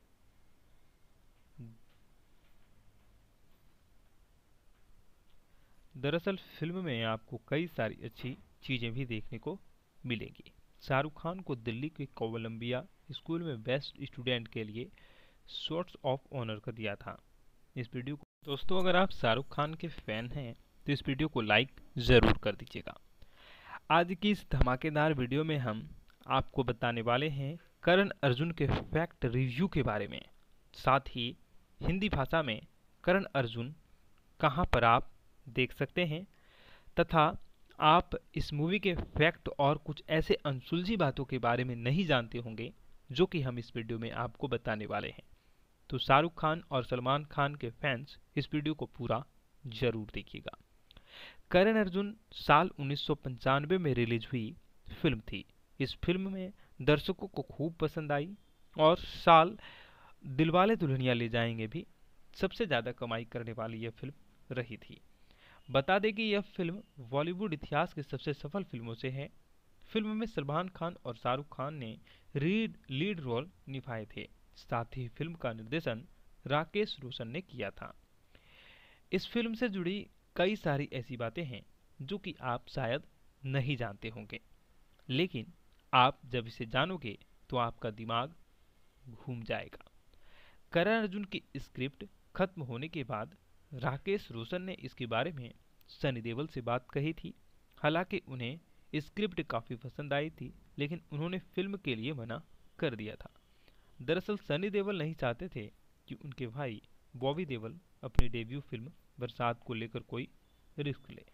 दरअसल फिल्म में आपको कई सारी अच्छी चीज़ें भी देखने को मिलेंगी। शाहरुख खान को दिल्ली के कोलंबिया स्कूल में बेस्ट स्टूडेंट के लिए शॉर्ट्स ऑफ ऑनर का दिया था। इस वीडियो को दोस्तों, अगर आप शाहरुख खान के फैन हैं तो इस वीडियो को लाइक ज़रूर कर दीजिएगा। आज की इस धमाकेदार वीडियो में हम आपको बताने वाले हैं करण अर्जुन के फैक्ट रिव्यू के बारे में। साथ ही हिंदी भाषा में करण अर्जुन कहां पर आप देख सकते हैं, तथा आप इस मूवी के फैक्ट और कुछ ऐसे अनसुलझी बातों के बारे में नहीं जानते होंगे जो कि हम इस वीडियो में आपको बताने वाले हैं। तो शाहरुख खान और सलमान खान के फैंस इस वीडियो को पूरा जरूर देखिएगा। करण अर्जुन साल उन्नीस सौ पंचानवे में रिलीज हुई फिल्म थी। इस फिल्म में दर्शकों को खूब पसंद आई और साल दिलवाले दुल्हनिया ले जाएंगे भी सबसे ज़्यादा कमाई करने वाली यह फिल्म रही थी। बता दें कि यह फिल्म बॉलीवुड इतिहास की सबसे सफल फिल्मों से है। फिल्म में सलमान खान और शाहरुख खान ने रीड लीड रोल निभाए थे। साथ ही फिल्म का निर्देशन राकेश रोशन ने किया था। इस फिल्म से जुड़ी कई सारी ऐसी बातें हैं जो कि आप शायद नहीं जानते होंगे, लेकिन आप जब इसे जानोगे तो आपका दिमाग घूम जाएगा। करण अर्जुन की स्क्रिप्ट खत्म होने के बाद राकेश रोशन ने इसके बारे में सनी देओल से बात कही थी। हालांकि उन्हें स्क्रिप्ट काफ़ी पसंद आई थी, लेकिन उन्होंने फिल्म के लिए मना कर दिया था। दरअसल सनी देओल नहीं चाहते थे कि उनके भाई बॉबी देओल अपनी डेब्यू फिल्म बरसात को लेकर कोई रिस्क ले।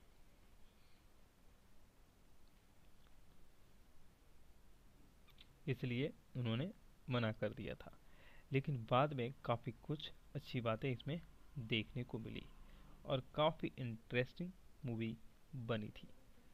इसलिए उन्होंने मना कर दिया था, लेकिन बाद में काफ़ी कुछ अच्छी बातें इसमें देखने को मिली और काफ़ी इंटरेस्टिंग मूवी बनी थी।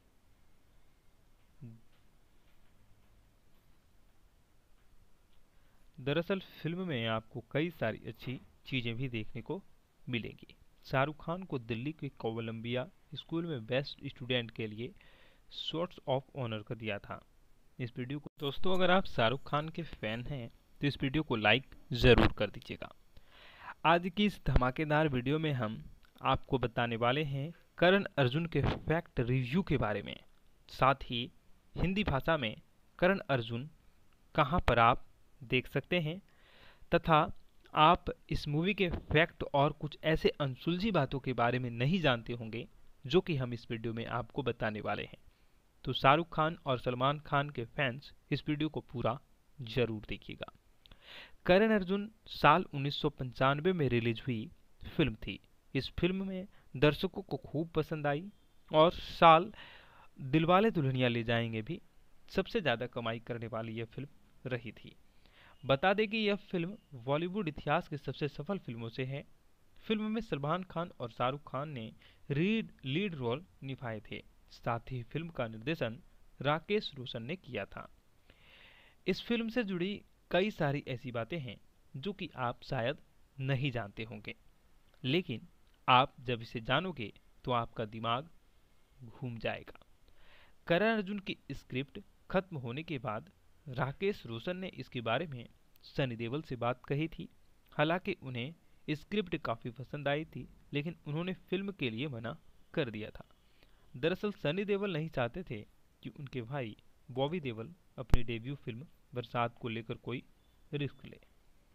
दरअसल फिल्म में आपको कई सारी अच्छी चीज़ें भी देखने को मिलेंगी। शाहरुख खान को दिल्ली के कोलंबिया स्कूल में बेस्ट स्टूडेंट के लिए शॉर्ट्स ऑफ ऑनर का दिया था। इस वीडियो को दोस्तों, अगर आप शाहरुख खान के फैन हैं तो इस वीडियो को लाइक ज़रूर कर दीजिएगा। आज की इस धमाकेदार वीडियो में हम आपको बताने वाले हैं करण अर्जुन के फैक्ट रिव्यू के बारे में। साथ ही हिंदी भाषा में करण अर्जुन कहां पर आप देख सकते हैं, तथा आप इस मूवी के फैक्ट और कुछ ऐसे अनसुलझी बातों के बारे में नहीं जानते होंगे जो कि हम इस वीडियो में आपको बताने वाले हैं। तो शाहरुख खान और सलमान खान के फैंस इस वीडियो को पूरा जरूर देखिएगा। करण अर्जुन साल उन्नीस सौ पंचानवे में रिलीज हुई फिल्म थी। इस फिल्म में दर्शकों को खूब पसंद आई और साल दिलवाले दुल्हनिया ले जाएंगे भी सबसे ज़्यादा कमाई करने वाली यह फिल्म रही थी। बता दें कि यह फिल्म बॉलीवुड इतिहास की सबसे सफल फिल्मों से है। फिल्म में सलमान खान और शाहरुख खान ने रीड लीड रोल निभाए थे। साथ ही फिल्म का निर्देशन राकेश रोशन ने किया था। इस फिल्म से जुड़ी कई सारी ऐसी बातें हैं जो कि आप शायद नहीं जानते होंगे, लेकिन आप जब इसे जानोगे तो आपका दिमाग घूम जाएगा। करण अर्जुन की स्क्रिप्ट खत्म होने के बाद राकेश रोशन ने इसके बारे में सनी देओल से बात कही थी। हालांकि उन्हें स्क्रिप्ट काफ़ी पसंद आई थी, लेकिन उन्होंने फिल्म के लिए मना कर दिया था। दरअसल सनी देओल नहीं चाहते थे कि उनके भाई बॉबी देओल अपनी डेब्यू फिल्म बरसात को लेकर कोई रिस्क ले।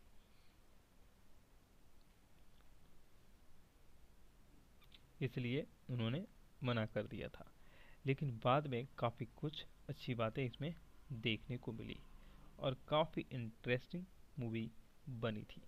इसलिए उन्होंने मना कर दिया था, लेकिन बाद में काफ़ी कुछ अच्छी बातें इसमें देखने को मिली और काफ़ी इंटरेस्टिंग मूवी बनी थी।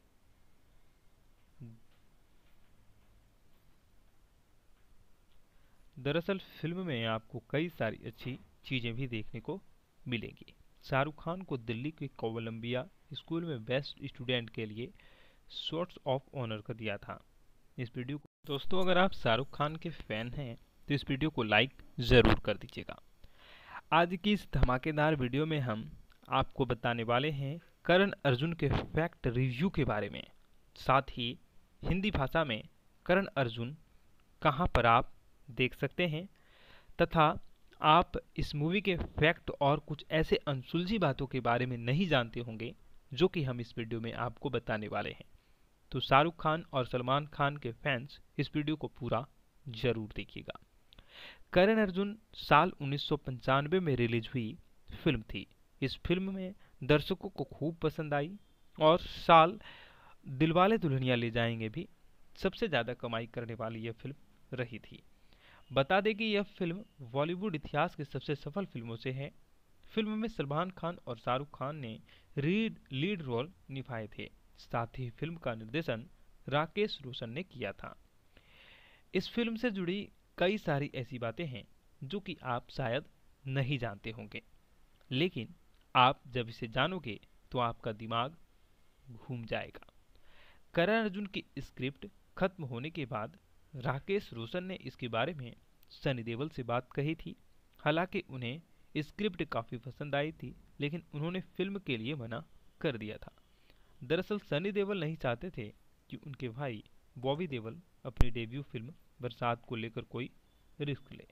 दरअसल फिल्म में आपको कई सारी अच्छी चीज़ें भी देखने को मिलेंगी। शाहरुख खान को दिल्ली के कोलंबिया स्कूल में बेस्ट स्टूडेंट के लिए सोर्स ऑफ ऑनर कर दिया था। इस वीडियो को दोस्तों, अगर आप शाहरुख खान के फैन हैं तो इस वीडियो को लाइक ज़रूर कर दीजिएगा। आज की इस धमाकेदार वीडियो में हम आपको बताने वाले हैं करण अर्जुन के फैक्ट रिव्यू के बारे में, साथ ही हिंदी भाषा में करण अर्जुन कहां पर आप देख सकते हैं, तथा आप इस मूवी के फैक्ट और कुछ ऐसे अनसुलझी बातों के बारे में नहीं जानते होंगे जो कि हम इस वीडियो में आपको बताने वाले हैं। तो शाहरुख खान और सलमान खान के फैंस इस वीडियो को पूरा जरूर देखिएगा। करण अर्जुन साल उन्नीस सौ पंचानवे में रिलीज हुई फिल्म थी। इस फिल्म में दर्शकों को खूब पसंद आई और साल दिलवाले दुल्हनिया ले जाएंगे भी सबसे ज़्यादा कमाई करने वाली यह फिल्म रही थी। बता दें कि यह फिल्म बॉलीवुड इतिहास की सबसे सफल फिल्मों से है। फिल्म में सलमान खान और शाहरुख खान ने रीड लीड रोल निभाए थे। साथ ही फिल्म का निर्देशन राकेश रोशन ने किया था। इस फिल्म से जुड़ी कई सारी ऐसी बातें हैं जो कि आप शायद नहीं जानते होंगे, लेकिन आप जब इसे जानोगे तो आपका दिमाग घूम जाएगा। करण अर्जुन की स्क्रिप्ट खत्म होने के बाद राकेश रोशन ने इसके बारे में सनी देओल से बात कही थी। हालांकि उन्हें स्क्रिप्ट काफ़ी पसंद आई थी, लेकिन उन्होंने फिल्म के लिए मना कर दिया था। दरअसल सनी देओल नहीं चाहते थे कि उनके भाई बॉबी देओल अपनी डेब्यू फिल्म बरसात को लेकर कोई रिस्क ले।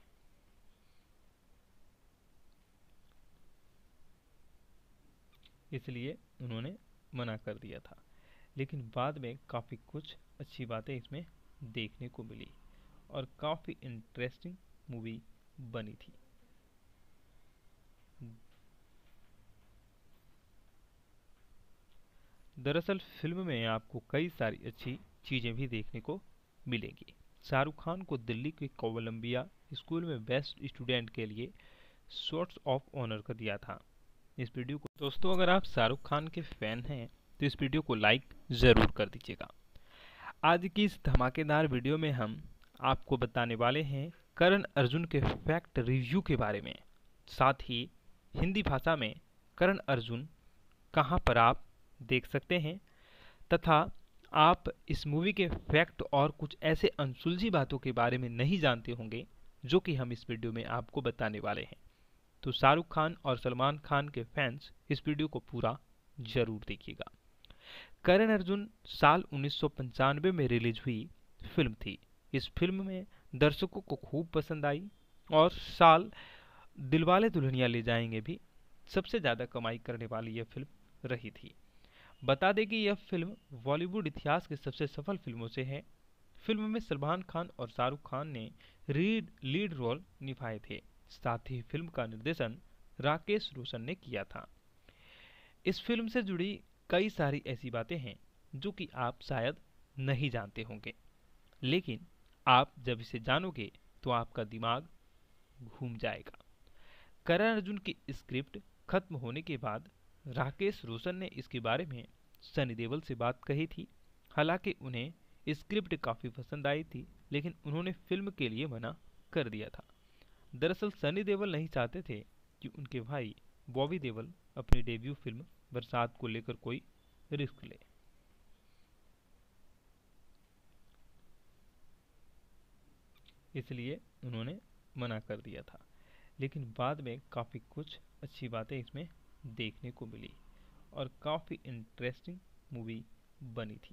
इसलिए उन्होंने मना कर दिया था, लेकिन बाद में काफ़ी कुछ अच्छी बातें इसमें देखने को मिली और काफ़ी इंटरेस्टिंग मूवी बनी थी। दरअसल फिल्म में आपको कई सारी अच्छी चीज़ें भी देखने को मिलेंगी। शाहरुख खान को दिल्ली के कोलंबिया स्कूल में बेस्ट स्टूडेंट के लिए सोर्स ऑफ ऑनर कर दिया था। इस वीडियो को दोस्तों, अगर आप शाहरुख खान के फैन हैं तो इस वीडियो को लाइक ज़रूर कर दीजिएगा। आज की इस धमाकेदार वीडियो में हम आपको बताने वाले हैं करण अर्जुन के फैक्ट रिव्यू के बारे में, साथ ही हिंदी भाषा में करण अर्जुन कहां पर आप देख सकते हैं, तथा आप इस मूवी के फैक्ट और कुछ ऐसे अनसुलझी बातों के बारे में नहीं जानते होंगे जो कि हम इस वीडियो में आपको बताने वाले हैं। तो शाहरुख खान और सलमान खान के फैंस इस वीडियो को पूरा जरूर देखिएगा। करण अर्जुन साल उन्नीस सौ पंचानवे में रिलीज हुई फिल्म थी। इस फिल्म में दर्शकों को खूब पसंद आई और साल दिलवाले दुल्हनिया ले जाएंगे भी सबसे ज़्यादा कमाई करने वाली यह फिल्म रही थी। बता दें कि यह फिल्म बॉलीवुड इतिहास की सबसे सफल फिल्मों से है। फिल्म में सलमान खान और शाहरुख खान ने रीड लीड रोल निभाए थे। साथ ही फिल्म का निर्देशन राकेश रोशन ने किया था। इस फिल्म से जुड़ी कई सारी ऐसी बातें हैं जो कि आप शायद नहीं जानते होंगे, लेकिन आप जब इसे जानोगे तो आपका दिमाग घूम जाएगा। करण अर्जुन की स्क्रिप्ट खत्म होने के बाद राकेश रोशन ने इसके बारे में सनी देओल से बात कही थी। हालांकि उन्हें स्क्रिप्ट काफ़ी पसंद आई थी, लेकिन उन्होंने फिल्म के लिए मना कर दिया था। दरअसल सनी देओल नहीं चाहते थे कि उनके भाई बॉबी देओल अपनी डेब्यू फिल्म बरसात को लेकर कोई रिस्क ले। इसलिए उन्होंने मना कर दिया था, लेकिन बाद में काफ़ी कुछ अच्छी बातें इसमें देखने को मिली और काफ़ी इंटरेस्टिंग मूवी बनी थी।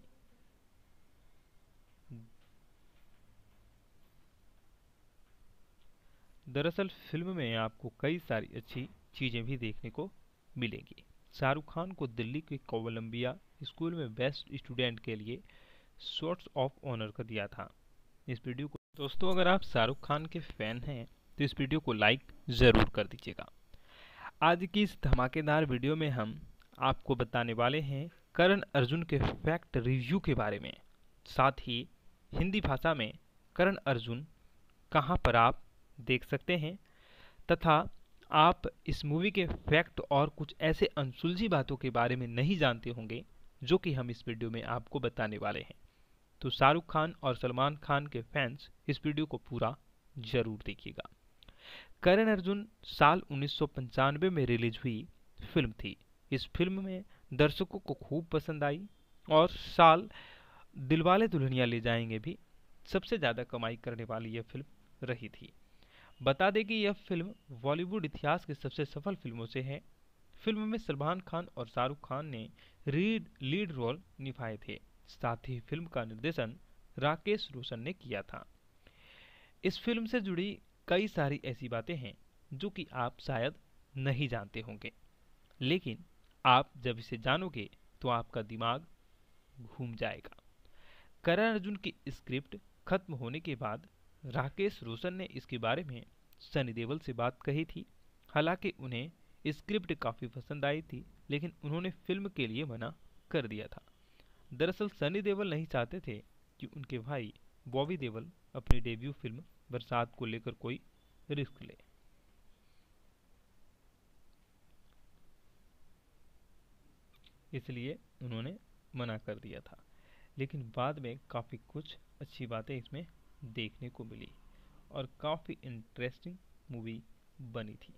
दरअसल फिल्म में आपको कई सारी अच्छी चीज़ें भी देखने को मिलेंगी। शाहरुख खान को दिल्ली के कोलंबिया स्कूल में बेस्ट स्टूडेंट के लिए सोर्स ऑफ ऑनर कर दिया था। इस वीडियो को दोस्तों, अगर आप शाहरुख खान के फैन हैं तो इस वीडियो को लाइक ज़रूर कर दीजिएगा। आज की इस धमाकेदार वीडियो में हम आपको बताने वाले हैं करण अर्जुन के फैक्ट रिव्यू के बारे में। साथ ही हिंदी भाषा में करण अर्जुन कहां पर आप देख सकते हैं तथा आप इस मूवी के फैक्ट और कुछ ऐसे अनसुलझी बातों के बारे में नहीं जानते होंगे जो कि हम इस वीडियो में आपको बताने वाले हैं। तो शाहरुख खान और सलमान खान के फैंस इस वीडियो को पूरा जरूर देखिएगा। करण अर्जुन साल उन्नीस सौ पंचानवे में रिलीज हुई फिल्म थी। इस फिल्म में दर्शकों को खूब पसंद आई और साल दिलवाले दुल्हनिया ले जाएंगे भी सबसे ज़्यादा कमाई करने वाली यह फिल्म रही थी। बता दें कि यह फिल्म बॉलीवुड इतिहास की सबसे सफल फिल्मों से है। फिल्म में सलमान खान और शाहरुख खान ने रीड लीड रोल निभाए थे। साथ ही फिल्म का निर्देशन राकेश रोशन ने किया था। इस फिल्म से जुड़ी कई सारी ऐसी बातें हैं जो कि आप शायद नहीं जानते होंगे, लेकिन आप जब इसे जानोगे तो आपका दिमाग घूम जाएगा। करण अर्जुन की स्क्रिप्ट खत्म होने के बाद राकेश रोशन ने इसके बारे में सनी देओल से बात कही थी। हालांकि उन्हें स्क्रिप्ट काफ़ी पसंद आई थी, लेकिन उन्होंने फिल्म के लिए मना कर दिया था। दरअसल सनी देओल नहीं चाहते थे कि उनके भाई बॉबी देओल अपनी डेब्यू फिल्म बरसात को लेकर कोई रिस्क ले। इसलिए उन्होंने मना कर दिया था, लेकिन बाद में काफ़ी कुछ अच्छी बातें इसमें देखने को मिली और काफ़ी इंटरेस्टिंग मूवी बनी थी।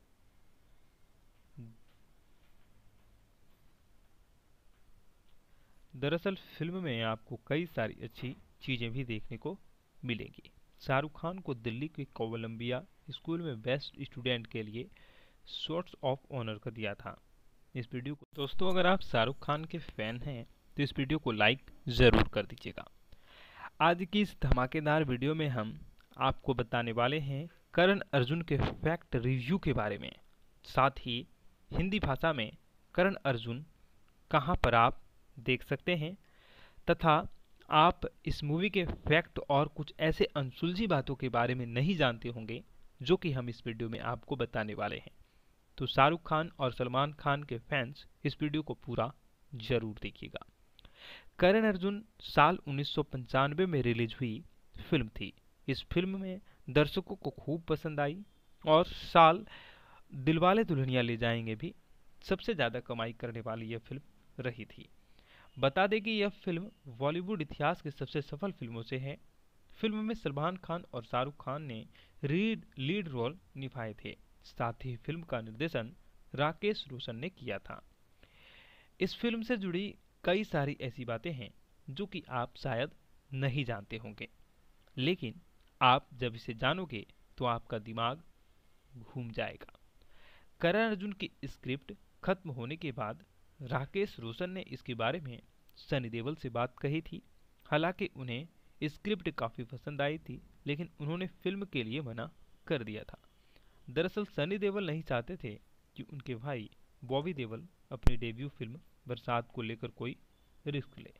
दरअसल फिल्म में आपको कई सारी अच्छी चीज़ें भी देखने को मिलेंगी। शाहरुख खान को दिल्ली के कोलंबिया स्कूल में बेस्ट स्टूडेंट के लिए सोर्स ऑफ ऑनर का दिया था। इस वीडियो को दोस्तों अगर आप शाहरुख खान के फैन हैं तो इस वीडियो को लाइक ज़रूर कर दीजिएगा। आज की इस धमाकेदार वीडियो में हम आपको बताने वाले हैं करण अर्जुन के फैक्ट रिव्यू के बारे में। साथ ही हिंदी भाषा में करण अर्जुन कहां पर आप देख सकते हैं तथा आप इस मूवी के फैक्ट और कुछ ऐसे अनसुलझी बातों के बारे में नहीं जानते होंगे जो कि हम इस वीडियो में आपको बताने वाले हैं। तो शाहरुख खान और सलमान खान के फैंस इस वीडियो को पूरा जरूर देखिएगा। करण अर्जुन साल उन्नीस सौ पंचानवे में रिलीज हुई फिल्म थी। इस फिल्म में दर्शकों को खूब पसंद आई और साल दिलवाले दुल्हनिया ले जाएंगे भी सबसे ज़्यादा कमाई करने वाली यह फिल्म रही थी। बता दें कि यह फिल्म बॉलीवुड इतिहास की सबसे सफल फिल्मों से है। फिल्म में सलमान खान और शाहरुख खान ने रीड लीड रोल निभाए थे। साथ ही फिल्म का निर्देशन राकेश रोशन ने किया था। इस फिल्म से जुड़ी कई सारी ऐसी बातें हैं जो कि आप शायद नहीं जानते होंगे, लेकिन आप जब इसे जानोगे तो आपका दिमाग घूम जाएगा। करण अर्जुन की स्क्रिप्ट खत्म होने के बाद राकेश रोशन ने इसके बारे में सनी देओल से बात कही थी। हालांकि उन्हें स्क्रिप्ट काफ़ी पसंद आई थी, लेकिन उन्होंने फिल्म के लिए मना कर दिया था। दरअसल सनी देओल नहीं चाहते थे कि उनके भाई बॉबी देओल अपनी डेब्यू फिल्म बरसात को लेकर कोई रिस्क ले।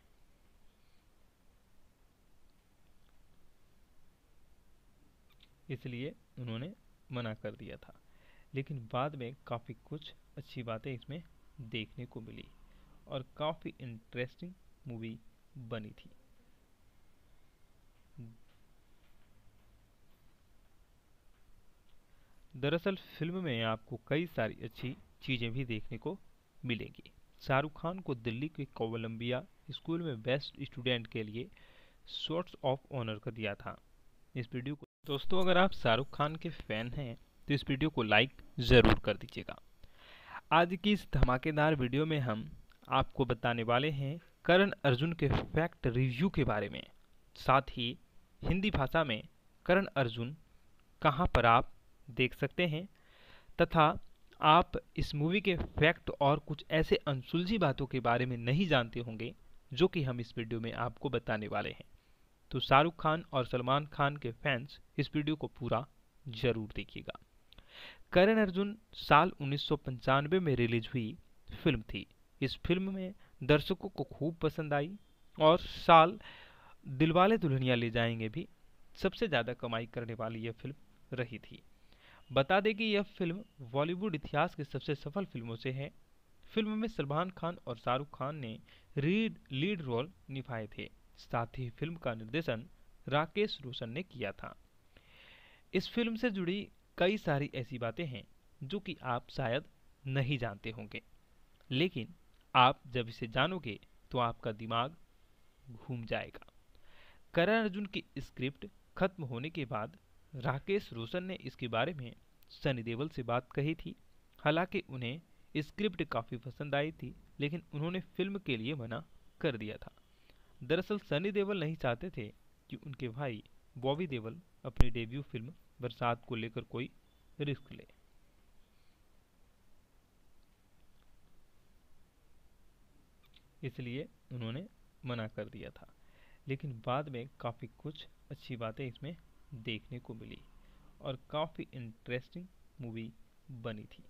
इसलिए उन्होंने मना कर दिया था, लेकिन बाद में काफ़ी कुछ अच्छी बातें इसमें देखने को मिली और काफ़ी इंटरेस्टिंग मूवी बनी थी। दरअसल फिल्म में आपको कई सारी अच्छी चीज़ें भी देखने को मिलेंगी। शाहरुख खान को दिल्ली के कोलंबिया स्कूल में बेस्ट स्टूडेंट के लिए सोर्स ऑफ ऑनर का दिया था। इस वीडियो को दोस्तों अगर आप शाहरुख खान के फैन हैं तो इस वीडियो को लाइक ज़रूर कर दीजिएगा। आज की इस धमाकेदार वीडियो में हम आपको बताने वाले हैं करण अर्जुन के फैक्ट रिव्यू के बारे में। साथ ही हिंदी भाषा में करण अर्जुन कहां पर आप देख सकते हैं तथा आप इस मूवी के फैक्ट और कुछ ऐसे अनसुलझी बातों के बारे में नहीं जानते होंगे जो कि हम इस वीडियो में आपको बताने वाले हैं। तो शाहरुख खान और सलमान खान के फैंस इस वीडियो को पूरा जरूर देखिएगा। करण अर्जुन साल उन्नीस सौ पंचानवे में रिलीज हुई फिल्म थी। इस फिल्म में दर्शकों को खूब पसंद आई और साल दिलवाले दुल्हनिया ले जाएंगे भी सबसे ज़्यादा कमाई करने वाली यह फिल्म रही थी। बता दें कि यह फिल्म बॉलीवुड इतिहास की सबसे सफल फिल्मों से है। फिल्म में सलमान खान और शाहरुख खान ने रीड लीड रोल निभाए थे। साथ ही फिल्म का निर्देशन राकेश रोशन ने किया था। इस फिल्म से जुड़ी कई सारी ऐसी बातें हैं जो कि आप शायद नहीं जानते होंगे, लेकिन आप जब इसे जानोगे तो आपका दिमाग घूम जाएगा। करण अर्जुन की स्क्रिप्ट खत्म होने के बाद राकेश रोशन ने इसके बारे में सनी देओल से बात कही थी। हालांकि उन्हें स्क्रिप्ट काफ़ी पसंद आई थी, लेकिन उन्होंने फिल्म के लिए मना कर दिया था। दरअसल सनी देओल नहीं चाहते थे कि उनके भाई बॉबी देओल अपनी डेब्यू फिल्म बरसात को लेकर कोई रिस्क ले। इसलिए उन्होंने मना कर दिया था। लेकिन बाद में काफ़ी कुछ अच्छी बातें इसमें देखने को मिली और काफ़ी इंटरेस्टिंग मूवी बनी थी।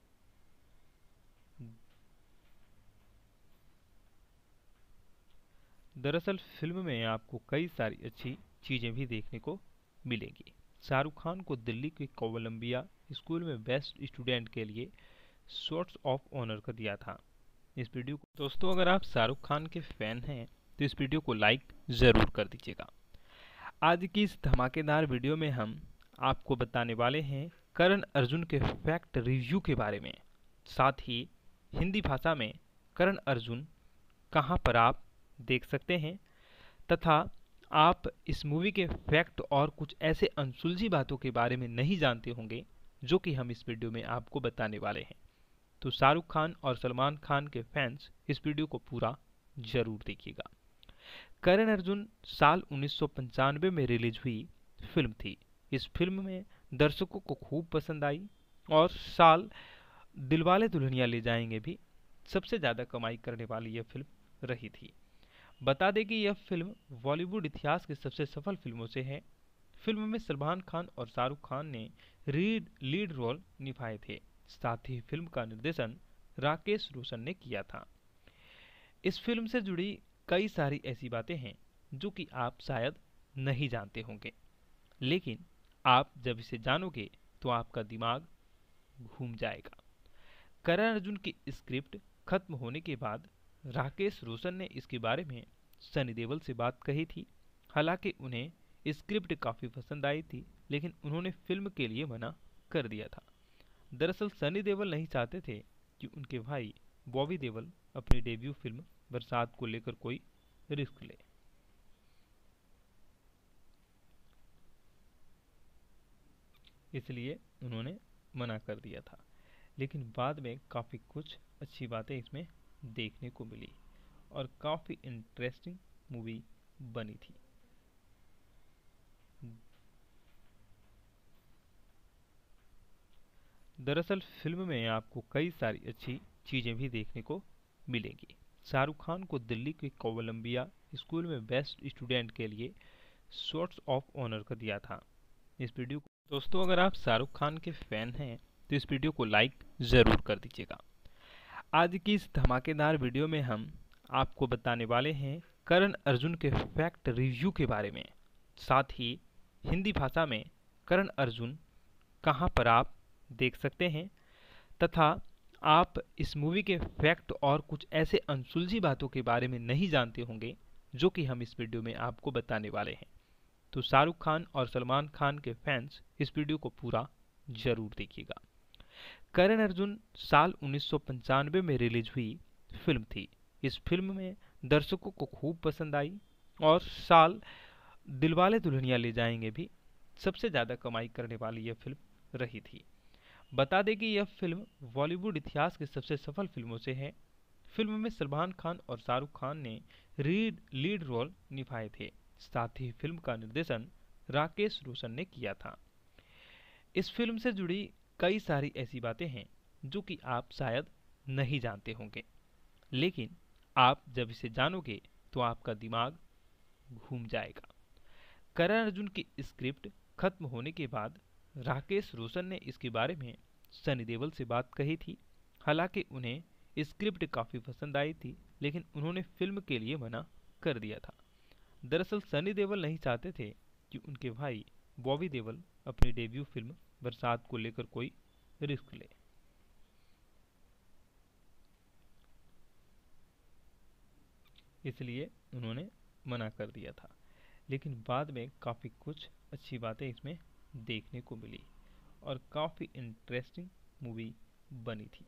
दरअसल फिल्म में आपको कई सारी अच्छी चीज़ें भी देखने को मिलेंगी। शाहरुख खान को दिल्ली के कोलंबिया स्कूल में बेस्ट स्टूडेंट के लिए सोर्स ऑफ ऑनर का दिया था। इस वीडियो को दोस्तों, अगर आप शाहरुख खान के फैन हैं तो इस वीडियो को लाइक ज़रूर कर दीजिएगा। आज की इस धमाकेदार वीडियो में हम आपको बताने वाले हैं करण अर्जुन के फैक्ट रिव्यू के बारे में। साथ ही हिंदी भाषा में करण अर्जुन कहां पर आप देख सकते हैं, तथा आप इस मूवी के फैक्ट और कुछ ऐसे अनसुलझी बातों के बारे में नहीं जानते होंगे जो कि हम इस वीडियो में आपको बताने वाले हैं। तो शाहरुख खान और सलमान खान के फैंस इस वीडियो को पूरा जरूर देखिएगा। करण अर्जुन साल उन्नीस सौ पंचानवे में रिलीज हुई फिल्म थी। इस फिल्म में दर्शकों को खूब पसंद आई और साल दिलवाले दुल्हनिया ले जाएंगे भी सबसे ज़्यादा कमाई करने वाली यह फिल्म रही थी। बता दें कि यह फिल्म बॉलीवुड इतिहास की सबसे सफल फिल्मों से है। फिल्म में सलमान खान और शाहरुख खान ने रीड लीड रोल निभाए थे। साथ ही फिल्म का निर्देशन राकेश रोशन ने किया था। इस फिल्म से जुड़ी कई सारी ऐसी बातें हैं जो कि आप शायद नहीं जानते होंगे, लेकिन आप जब इसे जानोगे तो आपका दिमाग घूम जाएगा। करण अर्जुन की स्क्रिप्ट खत्म होने के बाद राकेश रोशन ने इसके बारे में सनी देओल से बात कही थी। हालांकि उन्हें स्क्रिप्ट काफ़ी पसंद आई थी, लेकिन उन्होंने फिल्म के लिए मना कर दिया था। दरअसल सनी देओल नहीं चाहते थे कि उनके भाई बॉबी देओल अपनी डेब्यू फिल्म बरसात को लेकर कोई रिस्क ले। इसलिए उन्होंने मना कर दिया था। लेकिन बाद में काफ़ी कुछ अच्छी बातें इसमें देखने को मिली और काफ़ी इंटरेस्टिंग मूवी बनी थी। दरअसल फिल्म में आपको कई सारी अच्छी चीज़ें भी देखने को मिलेंगी। शाहरुख खान को दिल्ली के कोलंबिया स्कूल में बेस्ट स्टूडेंट के लिए सोर्स ऑफ ऑनर का दिया था। इस वीडियो को दोस्तों, अगर आप शाहरुख खान के फैन हैं तो इस वीडियो को लाइक ज़रूर कर दीजिएगा। आज की इस धमाकेदार वीडियो में हम आपको बताने वाले हैं करण अर्जुन के फैक्ट रिव्यू के बारे में। साथ ही हिंदी भाषा में करण अर्जुन कहां पर आप देख सकते हैं, तथा आप इस मूवी के फैक्ट और कुछ ऐसे अनसुलझी बातों के बारे में नहीं जानते होंगे जो कि हम इस वीडियो में आपको बताने वाले हैं। तो शाहरुख खान और सलमान खान के फैंस इस वीडियो को पूरा जरूर देखिएगा। करण अर्जुन साल उन्नीस सौ पंचानवे में रिलीज हुई फिल्म थी। इस फिल्म में दर्शकों को खूब पसंद आई और साल दिलवाले दुल्हनिया ले जाएंगे भी सबसे ज़्यादा कमाई करने वाली यह फिल्म रही थी। बता दें कि यह फिल्म बॉलीवुड इतिहास की सबसे सफल फिल्मों से है। फिल्म में सलमान खान और शाहरुख खान ने रीड लीड रोल निभाए थे। साथ ही फिल्म का निर्देशन राकेश रोशन ने किया था। इस फिल्म से जुड़ी कई सारी ऐसी बातें हैं जो कि आप शायद नहीं जानते होंगे, लेकिन आप जब इसे जानोगे तो आपका दिमाग घूम जाएगा। करण अर्जुन की स्क्रिप्ट खत्म होने के बाद राकेश रोशन ने इसके बारे में सनी देओल से बात कही थी। हालांकि उन्हें स्क्रिप्ट काफ़ी पसंद आई थी, लेकिन उन्होंने फिल्म के लिए मना कर दिया था। दरअसल सनी देओल नहीं चाहते थे कि उनके भाई बॉबी देओल अपनी डेब्यू फिल्म बरसात को लेकर कोई रिस्क ले। इसलिए उन्होंने मना कर दिया था। लेकिन बाद में काफ़ी कुछ अच्छी बातें इसमें देखने को मिली और काफ़ी इंटरेस्टिंग मूवी बनी थी।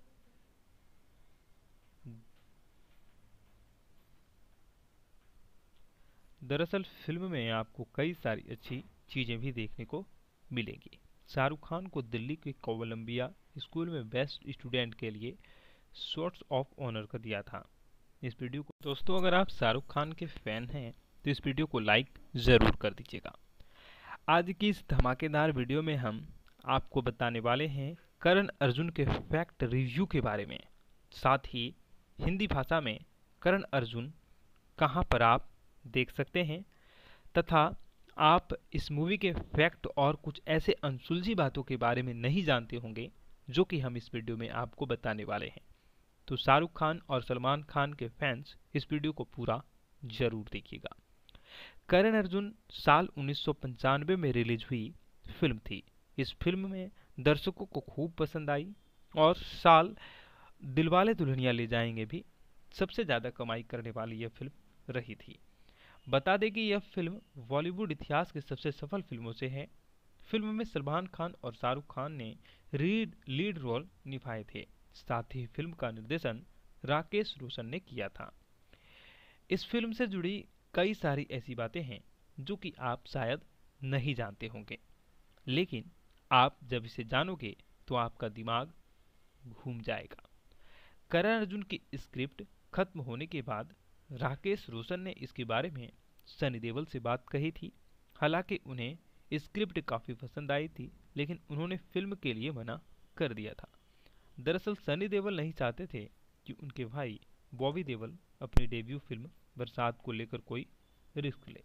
दरअसल फिल्म में आपको कई सारी अच्छी चीज़ें भी देखने को मिलेंगी। शाहरुख खान को दिल्ली के कोलंबिया स्कूल में बेस्ट स्टूडेंट के लिए सोर्स ऑफ ऑनर का दिया था। इस वीडियो को दोस्तों अगर आप शाहरुख खान के फैन हैं तो इस वीडियो को लाइक ज़रूर कर दीजिएगा। आज की इस धमाकेदार वीडियो में हम आपको बताने वाले हैं करण अर्जुन के फैक्ट रिव्यू के बारे में। साथ ही हिंदी भाषा में करण अर्जुन कहां पर आप देख सकते हैं तथा आप इस मूवी के फैक्ट और कुछ ऐसे अनसुलझी बातों के बारे में नहीं जानते होंगे जो कि हम इस वीडियो में आपको बताने वाले हैं। तो शाहरुख खान और सलमान खान के फैंस इस वीडियो को पूरा जरूर देखिएगा। करण अर्जुन साल उन्नीस सौ पंचानवे में रिलीज हुई फिल्म थी। इस फिल्म में दर्शकों को खूब पसंद आई और साल दिलवाले दुल्हनिया ले जाएंगे भी सबसे ज़्यादा कमाई करने वाली यह फिल्म रही थी। बता दें कि यह फिल्म बॉलीवुड इतिहास की सबसे सफल फिल्मों से है। फिल्म में सलमान खान और शाहरुख खान ने रीड लीड रोल निभाए थे। साथ ही फिल्म का निर्देशन राकेश रोशन ने किया था। इस फिल्म से जुड़ी कई सारी ऐसी बातें हैं जो कि आप शायद नहीं जानते होंगे, लेकिन आप जब इसे जानोगे तो आपका दिमाग घूम जाएगा। करण अर्जुन की स्क्रिप्ट खत्म होने के बाद राकेश रोशन ने इसके बारे में सनी देओल से बात कही थी। हालांकि उन्हें स्क्रिप्ट काफ़ी पसंद आई थी, लेकिन उन्होंने फिल्म के लिए मना कर दिया था। दरअसल सनी देओल नहीं चाहते थे कि उनके भाई बॉबी देओल अपनी डेब्यू फिल्म बरसात को लेकर कोई रिस्क ले।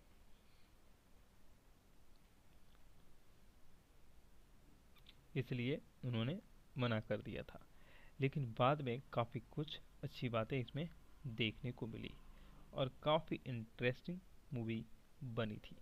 इसलिए उन्होंने मना कर दिया था। लेकिन बाद में काफ़ी कुछ अच्छी बातें इसमें देखने को मिली और काफ़ी इंटरेस्टिंग मूवी बनी थी।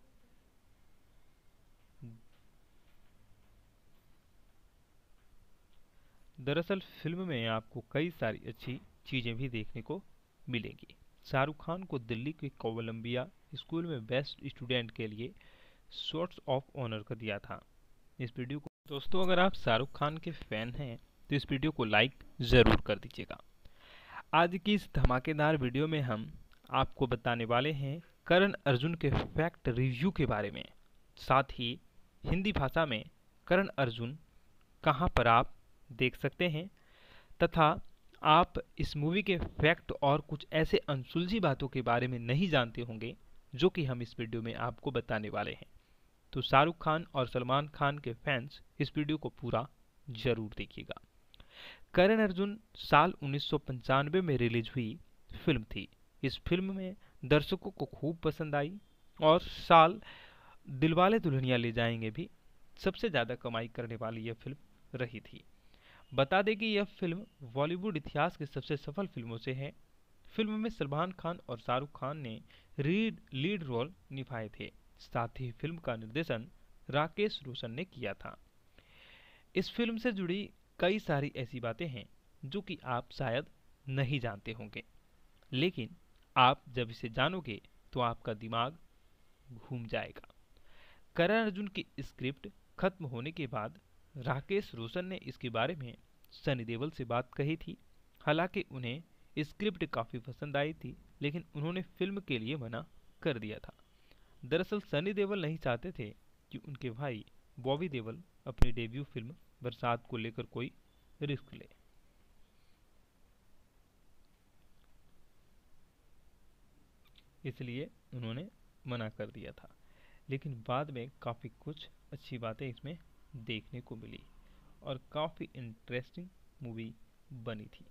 दरअसल फिल्म में आपको कई सारी अच्छी चीज़ें भी देखने को मिलेंगी। शाहरुख खान को दिल्ली के कोलंबिया स्कूल में बेस्ट स्टूडेंट के लिए सोर्स ऑफ ऑनर का दिया था। इस वीडियो को दोस्तों अगर आप शाहरुख खान के फैन हैं तो इस वीडियो को लाइक ज़रूर कर दीजिएगा। आज की इस धमाकेदार वीडियो में हम आपको बताने वाले हैं करण अर्जुन के फैक्ट रिव्यू के बारे में। साथ ही हिंदी भाषा में करण अर्जुन कहां पर आप देख सकते हैं तथा आप इस मूवी के फैक्ट और कुछ ऐसे अनसुलझी बातों के बारे में नहीं जानते होंगे जो कि हम इस वीडियो में आपको बताने वाले हैं। तो शाहरुख खान और सलमान खान के फैंस इस वीडियो को पूरा जरूर देखिएगा। करण अर्जुन साल उन्नीस सौ पंचानवे में रिलीज हुई फिल्म थी। इस फिल्म में दर्शकों को खूब पसंद आई और साल दिलवाले दुल्हनिया ले जाएंगे भी सबसे ज़्यादा कमाई करने वाली यह फिल्म रही थी। बता दें कि यह फिल्म बॉलीवुड इतिहास की सबसे सफल फिल्मों से है। फिल्म में सलमान खान और शाहरुख खान ने रीड लीड रोल निभाए थे। साथ ही फिल्म का निर्देशन राकेश रोशन ने किया था। इस फिल्म से जुड़ी कई सारी ऐसी बातें हैं जो कि आप शायद नहीं जानते होंगे, लेकिन आप जब इसे जानोगे तो आपका दिमाग घूम जाएगा। करण अर्जुन की स्क्रिप्ट खत्म होने के बाद राकेश रोशन ने इसके बारे में सनी देओल से बात कही थी। हालांकि उन्हें स्क्रिप्ट काफ़ी पसंद आई थी, लेकिन उन्होंने फिल्म के लिए मना कर दिया था। दरअसल सनी देओल नहीं चाहते थे कि उनके भाई बॉबी देओल अपनी डेब्यू फिल्म बरसात को लेकर कोई रिस्क ले। इसलिए उन्होंने मना कर दिया था। लेकिन बाद में काफ़ी कुछ अच्छी बातें इसमें देखने को मिली और काफ़ी इंटरेस्टिंग मूवी बनी थी।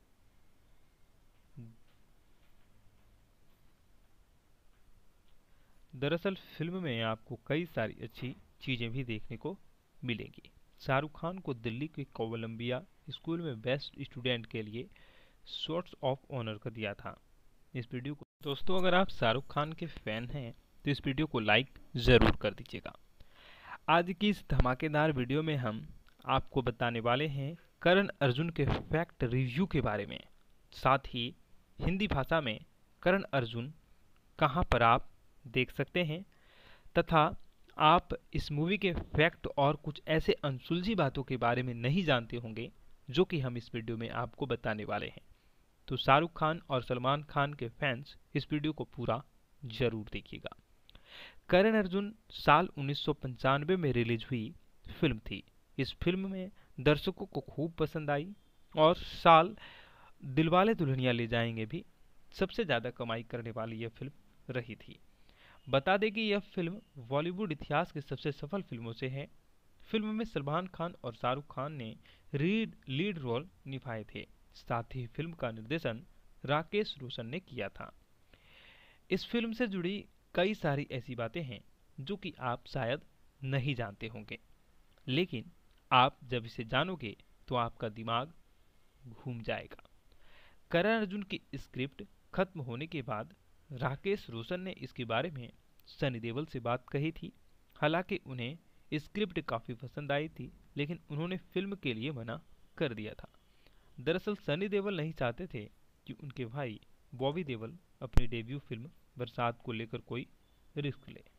दरअसल फिल्म में आपको कई सारी अच्छी चीज़ें भी देखने को मिलेंगी। शाहरुख खान को दिल्ली के कोलंबिया स्कूल में बेस्ट स्टूडेंट के लिए सोर्स ऑफ ऑनर का दिया था। इस वीडियो को दोस्तों अगर आप शाहरुख खान के फैन हैं तो इस वीडियो को लाइक ज़रूर कर दीजिएगा। आज की इस धमाकेदार वीडियो में हम आपको बताने वाले हैं करण अर्जुन के फैक्ट रिव्यू के बारे में। साथ ही हिंदी भाषा में करण अर्जुन कहां पर आप देख सकते हैं तथा आप इस मूवी के फैक्ट और कुछ ऐसे अनसुलझी बातों के बारे में नहीं जानते होंगे जो कि हम इस वीडियो में आपको बताने वाले हैं। तो शाहरुख खान और सलमान खान के फैंस इस वीडियो को पूरा जरूर देखिएगा। करण अर्जुन साल उन्नीस सौ पंचानवे में रिलीज हुई फिल्म थी। इस फिल्म में दर्शकों को खूब पसंद आई और साल दिलवाले दुल्हनिया ले जाएंगे भी सबसे ज़्यादा कमाई करने वाली यह फिल्म रही थी। बता दें कि यह फिल्म बॉलीवुड इतिहास की सबसे सफल फिल्मों से है। फिल्म में सलमान खान और शाहरुख खान ने रीड लीड रोल निभाए थे। साथ ही फिल्म का निर्देशन राकेश रोशन ने किया था। इस फिल्म से जुड़ी कई सारी ऐसी बातें हैं जो कि आप शायद नहीं जानते होंगे, लेकिन आप जब इसे जानोगे तो आपका दिमाग घूम जाएगा। करण अर्जुन की स्क्रिप्ट खत्म होने के बाद राकेश रोशन ने इसके बारे में सनी देओल से बात कही थी। हालांकि उन्हें स्क्रिप्ट काफ़ी पसंद आई थी, लेकिन उन्होंने फिल्म के लिए मना कर दिया था। दरअसल सनी देओल नहीं चाहते थे कि उनके भाई बॉबी देओल अपनी डेब्यू फिल्म बरसात को लेकर कोई रिस्क ले।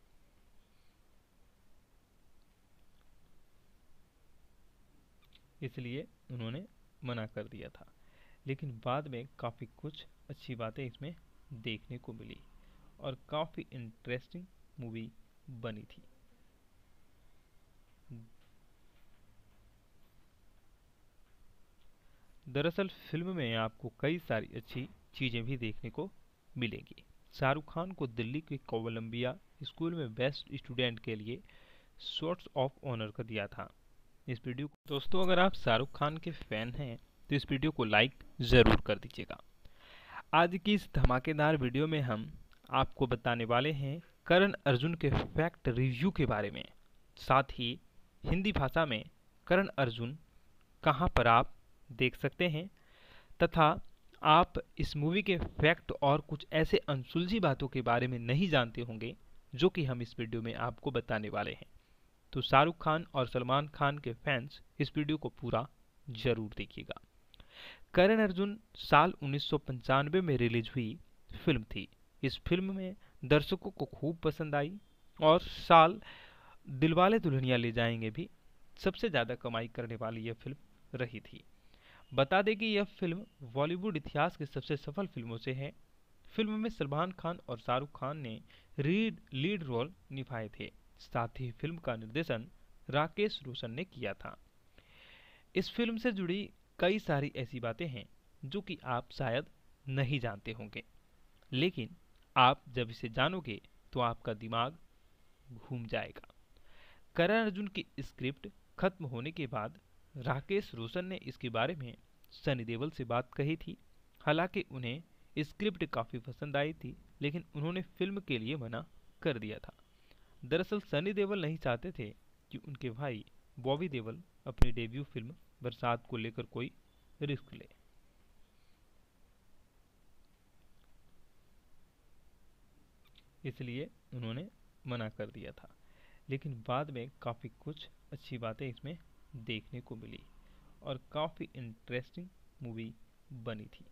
इसलिए उन्होंने मना कर दिया था, लेकिन बाद में काफ़ी कुछ अच्छी बातें इसमें देखने को मिली और काफ़ी इंटरेस्टिंग मूवी बनी थी। दरअसल फिल्म में आपको कई सारी अच्छी चीज़ें भी देखने को मिलेंगी। शाहरुख खान को दिल्ली के कोलंबिया स्कूल में बेस्ट स्टूडेंट के लिए सोर्स ऑफ ऑनर का दिया था। इस वीडियो को दोस्तों, अगर आप शाहरुख खान के फैन हैं तो इस वीडियो को लाइक ज़रूर कर दीजिएगा। आज की इस धमाकेदार वीडियो में हम आपको बताने वाले हैं करण अर्जुन के फैक्ट रिव्यू के बारे में। साथ ही हिंदी भाषा में करण अर्जुन कहां पर आप देख सकते हैं तथा आप इस मूवी के फैक्ट और कुछ ऐसे अनसुलझी बातों के बारे में नहीं जानते होंगे जो कि हम इस वीडियो में आपको बताने वाले हैं। तो शाहरुख खान और सलमान खान के फैंस इस वीडियो को पूरा जरूर देखिएगा। करण अर्जुन साल उन्नीस सौ पंचानवे में रिलीज हुई फिल्म थी। इस फिल्म में दर्शकों को खूब पसंद आई और साल दिलवाले दुल्हनिया ले जाएंगे भी सबसे ज़्यादा कमाई करने वाली यह फिल्म रही थी। बता दें कि यह फिल्म बॉलीवुड इतिहास की सबसे सफल फिल्मों से है। फिल्म में सलमान खान और शाहरुख खान ने रीड लीड रोल निभाए थे। साथ ही फिल्म का निर्देशन राकेश रोशन ने किया था। इस फिल्म से जुड़ी कई सारी ऐसी बातें हैं जो कि आप शायद नहीं जानते होंगे, लेकिन आप जब इसे जानोगे तो आपका दिमाग घूम जाएगा। करण अर्जुन की स्क्रिप्ट खत्म होने के बाद राकेश रोशन ने इसके बारे में सनी देओल से बात कही थी। हालांकि उन्हें स्क्रिप्ट काफ़ी पसंद आई थी, लेकिन उन्होंने फिल्म के लिए मना कर दिया था। दरअसल सनी देओल नहीं चाहते थे कि उनके भाई बॉबी देओल अपनी डेब्यू फिल्म बरसात को लेकर कोई रिस्क ले। इसलिए उन्होंने मना कर दिया था, लेकिन बाद में काफ़ी कुछ अच्छी बातें इसमें देखने को मिली और काफ़ी इंटरेस्टिंग मूवी बनी थी।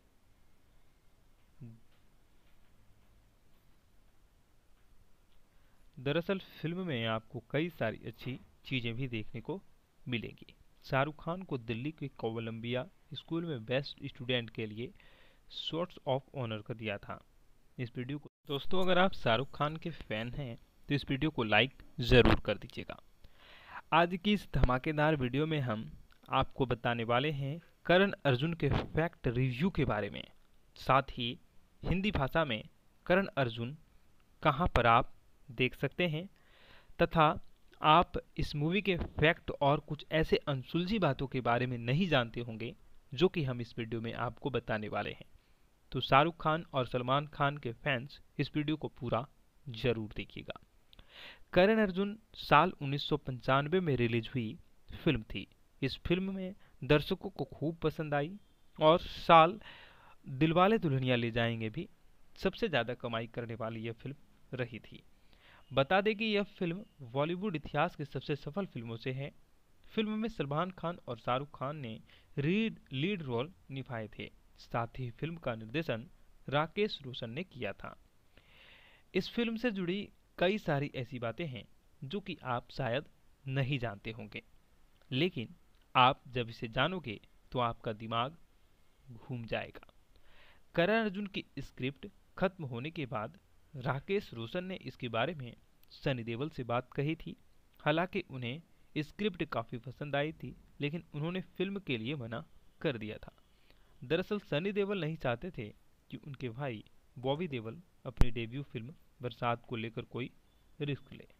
दरअसल फिल्म में आपको कई सारी अच्छी चीज़ें भी देखने को मिलेंगी। शाहरुख खान को दिल्ली के कोलंबिया स्कूल में बेस्ट स्टूडेंट के लिए सोर्स ऑफ ऑनर का दिया था। इस वीडियो को दोस्तों, अगर आप शाहरुख खान के फैन हैं तो इस वीडियो को लाइक ज़रूर कर दीजिएगा। आज की इस धमाकेदार वीडियो में हम आपको बताने वाले हैं करण अर्जुन के फैक्ट रिव्यू के बारे में। साथ ही हिंदी भाषा में करण अर्जुन कहां पर आप देख सकते हैं तथा आप इस मूवी के फैक्ट और कुछ ऐसे अनसुलझी बातों के बारे में नहीं जानते होंगे जो कि हम इस वीडियो में आपको बताने वाले हैं। तो शाहरुख खान और सलमान खान के फैंस इस वीडियो को पूरा जरूर देखिएगा। करण अर्जुन साल उन्नीस सौ पंचानवे में रिलीज हुई फिल्म थी। इस फिल्म में दर्शकों को खूब पसंद आई और साल दिलवाले दुल्हनिया ले जाएंगे भी सबसे ज़्यादा कमाई करने वाली यह फिल्म रही थी। बता दें कि यह फिल्म बॉलीवुड इतिहास की सबसे सफल फिल्मों से है। फिल्म में सलमान खान और शाहरुख खान ने रीड लीड रोल निभाए थे। साथ ही फिल्म का निर्देशन राकेश रोशन ने किया था। इस फिल्म से जुड़ी कई सारी ऐसी बातें हैं जो कि आप शायद नहीं जानते होंगे, लेकिन आप जब इसे जानोगे तो आपका दिमाग घूम जाएगा। करण अर्जुन की स्क्रिप्ट खत्म होने के बाद राकेश रोशन ने इसके बारे में सनी देओल से बात कही थी। हालांकि उन्हें स्क्रिप्ट काफ़ी पसंद आई थी, लेकिन उन्होंने फिल्म के लिए मना कर दिया था। दरअसल सनी देओल नहीं चाहते थे कि उनके भाई बॉबी देओल अपनी डेब्यू फिल्म बरसात को लेकर कोई रिस्क ले।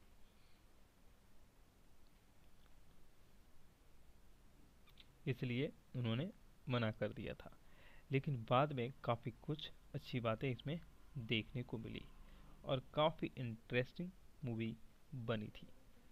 इसलिए उन्होंने मना कर दिया था, लेकिन बाद में काफ़ी कुछ अच्छी बातें इसमें देखने को मिली और काफ़ी इंटरेस्टिंग मूवी बनी थी।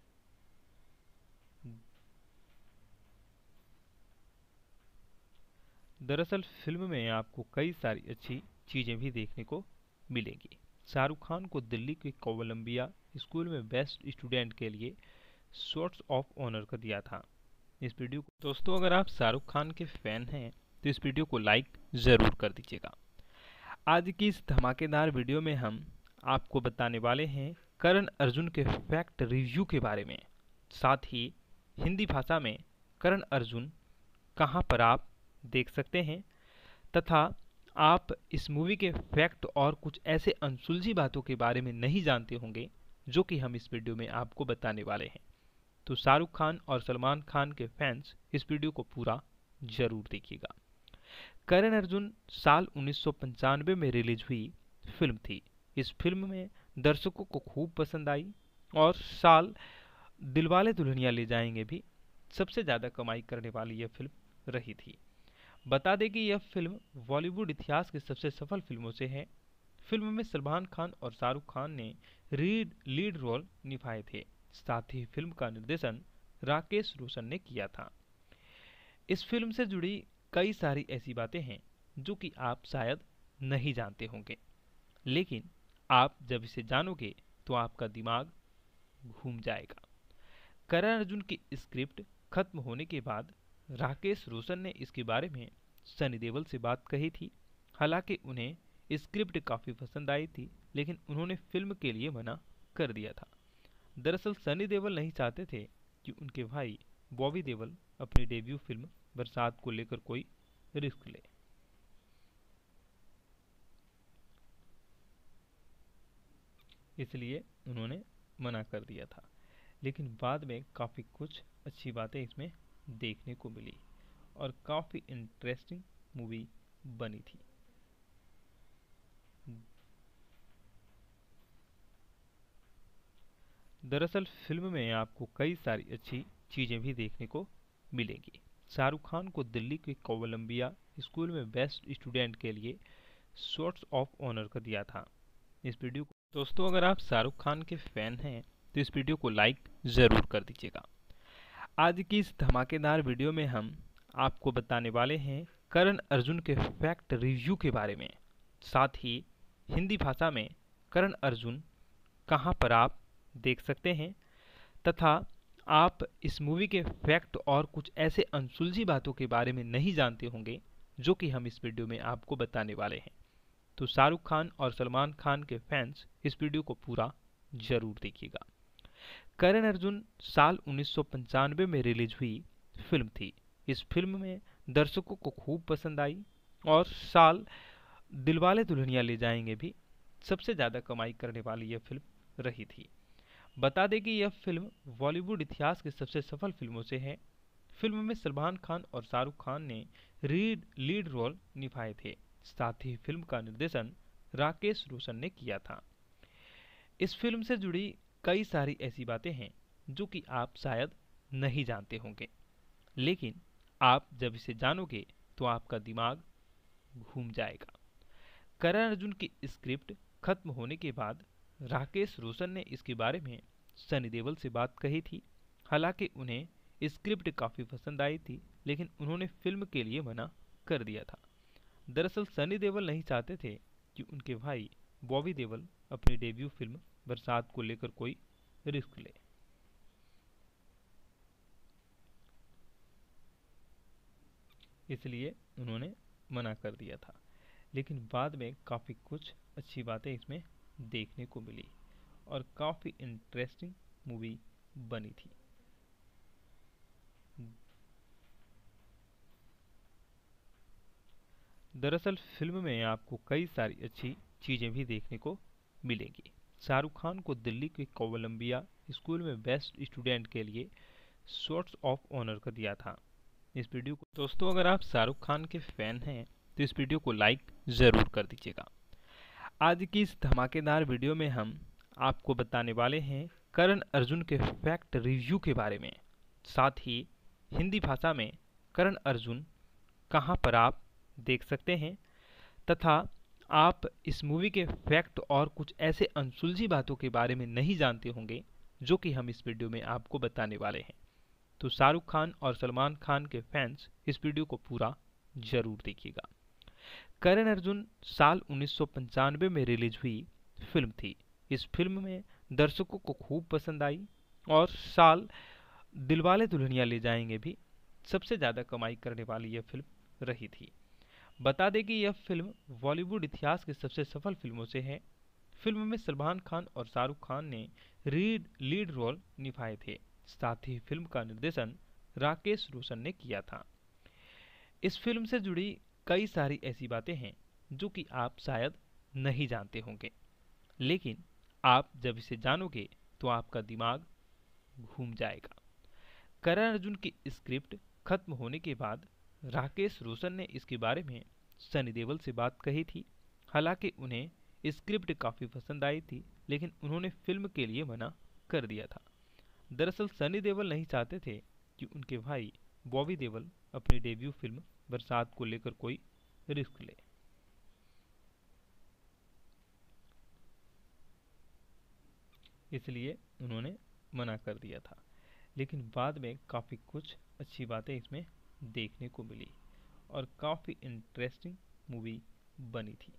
दरअसल फिल्म में आपको कई सारी अच्छी चीज़ें भी देखने को मिलेंगी। शाहरुख खान को दिल्ली के कोलंबिया स्कूल में बेस्ट स्टूडेंट के लिए शॉर्ट्स ऑफ ऑनर कर दिया था। इस वीडियो को दोस्तों, अगर आप शाहरुख खान के फैन हैं तो इस वीडियो को लाइक ज़रूर कर दीजिएगा। आज की इस धमाकेदार वीडियो में हम आपको बताने वाले हैं करण अर्जुन के फैक्ट रिव्यू के बारे में। साथ ही हिंदी भाषा में करण अर्जुन कहां पर आप देख सकते हैं, तथा आप इस मूवी के फैक्ट और कुछ ऐसे अनसुलझी बातों के बारे में नहीं जानते होंगे जो कि हम इस वीडियो में आपको बताने वाले हैं। तो शाहरुख खान और सलमान खान के फैंस इस वीडियो को पूरा जरूर देखिएगा। करण अर्जुन साल उन्नीस सौ पंचानवे में रिलीज हुई फिल्म थी। इस फिल्म में दर्शकों को खूब पसंद आई और साल दिलवाले दुल्हनिया ले जाएंगे भी सबसे ज़्यादा कमाई करने वाली यह फिल्म रही थी। बता दें कि यह फिल्म बॉलीवुड इतिहास की सबसे सफल फिल्मों से है। फिल्म में सलमान खान और शाहरुख खान ने रीड लीड रोल निभाए थे। साथ ही फिल्म का निर्देशन राकेश रोशन ने किया था। इस फिल्म से जुड़ी कई सारी ऐसी बातें हैं जो कि आप शायद नहीं जानते होंगे, लेकिन आप जब इसे जानोगे तो आपका दिमाग घूम जाएगा। करण अर्जुन की स्क्रिप्ट खत्म होने के बाद राकेश रोशन ने इसके बारे में सनी देओल से बात कही थी। हालांकि उन्हें स्क्रिप्ट काफ़ी पसंद आई थी, लेकिन उन्होंने फिल्म के लिए मना कर दिया था। दरअसल सनी देओल नहीं चाहते थे कि उनके भाई बॉबी देओल अपनी डेब्यू फिल्म बरसात को लेकर कोई रिस्क ले। इसलिए उन्होंने मना कर दिया था, लेकिन बाद में काफ़ी कुछ अच्छी बातें इसमें देखने को मिली और काफ़ी इंटरेस्टिंग मूवी बनी थी। दरअसल फिल्म में आपको कई सारी अच्छी चीज़ें भी देखने को मिलेंगी। शाहरुख खान को दिल्ली के कोलंबिया स्कूल में बेस्ट स्टूडेंट के लिए शॉर्ट्स ऑफ ऑनर कर दिया था। इस वीडियो को दोस्तों, अगर आप शाहरुख खान के फैन हैं तो इस वीडियो को लाइक ज़रूर कर दीजिएगा। आज की इस धमाकेदार वीडियो में हम आपको बताने वाले हैं करण अर्जुन के फैक्ट रिव्यू के बारे में। साथ ही हिंदी भाषा में करण अर्जुन कहां पर आप देख सकते हैं, तथा आप इस मूवी के फैक्ट और कुछ ऐसे अनसुलझी बातों के बारे में नहीं जानते होंगे जो कि हम इस वीडियो में आपको बताने वाले हैं। तो शाहरुख खान और सलमान खान के फैंस इस वीडियो को पूरा जरूर देखिएगा। करण अर्जुन साल उन्नीस सौ पंचानवे में रिलीज हुई फिल्म थी। इस फिल्म में दर्शकों को खूब पसंद आई और साल दिलवाले दुल्हनिया ले जाएंगे भी सबसे ज़्यादा कमाई करने वाली यह फिल्म रही थी। बता दें कि यह फिल्म बॉलीवुड इतिहास की सबसे सफल फिल्मों से है। फिल्म में सलमान खान और शाहरुख खान ने रीड लीड रोल निभाए थे। साथ ही फिल्म का निर्देशन राकेश रोशन ने किया था। इस फिल्म से जुड़ी कई सारी ऐसी बातें हैं जो कि आप शायद नहीं जानते होंगे, लेकिन आप जब इसे जानोगे तो आपका दिमाग घूम जाएगा। करण अर्जुन की स्क्रिप्ट खत्म होने के बाद राकेश रोशन ने इसके बारे में सनी देओल से बात कही थी। हालांकि उन्हें स्क्रिप्ट काफ़ी पसंद आई थी, लेकिन उन्होंने फिल्म के लिए मना कर दिया था। दरअसल सनी देओल नहीं चाहते थे कि उनके भाई बॉबी देओल अपनी डेब्यू फिल्म बरसात को लेकर कोई रिस्क ले। इसलिए उन्होंने मना कर दिया था, लेकिन बाद में काफ़ी कुछ अच्छी बातें इसमें देखने को मिली और काफ़ी इंटरेस्टिंग मूवी बनी थी। दरअसल फिल्म में आपको कई सारी अच्छी चीज़ें भी देखने को मिलेंगी। शाहरुख खान को दिल्ली के कोलंबिया स्कूल में बेस्ट स्टूडेंट के लिए सोर्स ऑफ ऑनर का दिया था। इस वीडियो को दोस्तों अगर आप शाहरुख खान के फैन हैं तो इस वीडियो को लाइक ज़रूर कर दीजिएगा। आज की इस धमाकेदार वीडियो में हम आपको बताने वाले हैं करण अर्जुन के फैक्ट रिव्यू के बारे में, साथ ही हिंदी भाषा में करण अर्जुन कहां पर आप देख सकते हैं, तथा आप इस मूवी के फैक्ट और कुछ ऐसे अनसुलझी बातों के बारे में नहीं जानते होंगे जो कि हम इस वीडियो में आपको बताने वाले हैं। तो शाहरुख खान और सलमान खान के फैंस इस वीडियो को पूरा जरूर देखिएगा। करण अर्जुन साल उन्नीस सौ पंचानवे में रिलीज हुई फिल्म थी। इस फिल्म में दर्शकों को खूब पसंद आई और साल दिलवाले दुल्हनिया ले जाएंगे भी सबसे ज़्यादा कमाई करने वाली यह फिल्म रही थी। बता दें कि यह फिल्म बॉलीवुड इतिहास की सबसे सफल फिल्मों से है। फिल्म में सलमान खान और शाहरुख खान ने रीड लीड रोल निभाए थे। साथ ही फिल्म का निर्देशन राकेश रोशन ने किया था। इस फिल्म से जुड़ी कई सारी ऐसी बातें हैं जो कि आप शायद नहीं जानते होंगे, लेकिन आप जब इसे जानोगे तो आपका दिमाग घूम जाएगा। करण अर्जुन की स्क्रिप्ट खत्म होने के बाद राकेश रोशन ने इसके बारे में सनी देओल से बात कही थी। हालांकि उन्हें स्क्रिप्ट काफ़ी पसंद आई थी, लेकिन उन्होंने फिल्म के लिए मना कर दिया था। दरअसल सनी देओल नहीं चाहते थे कि उनके भाई बॉबी देओल अपनी डेब्यू फिल्म बरसात को लेकर कोई रिस्क ले। इसलिए उन्होंने मना कर दिया था, लेकिन बाद में काफ़ी कुछ अच्छी बातें इसमें देखने को मिली और काफ़ी इंटरेस्टिंग मूवी बनी थी।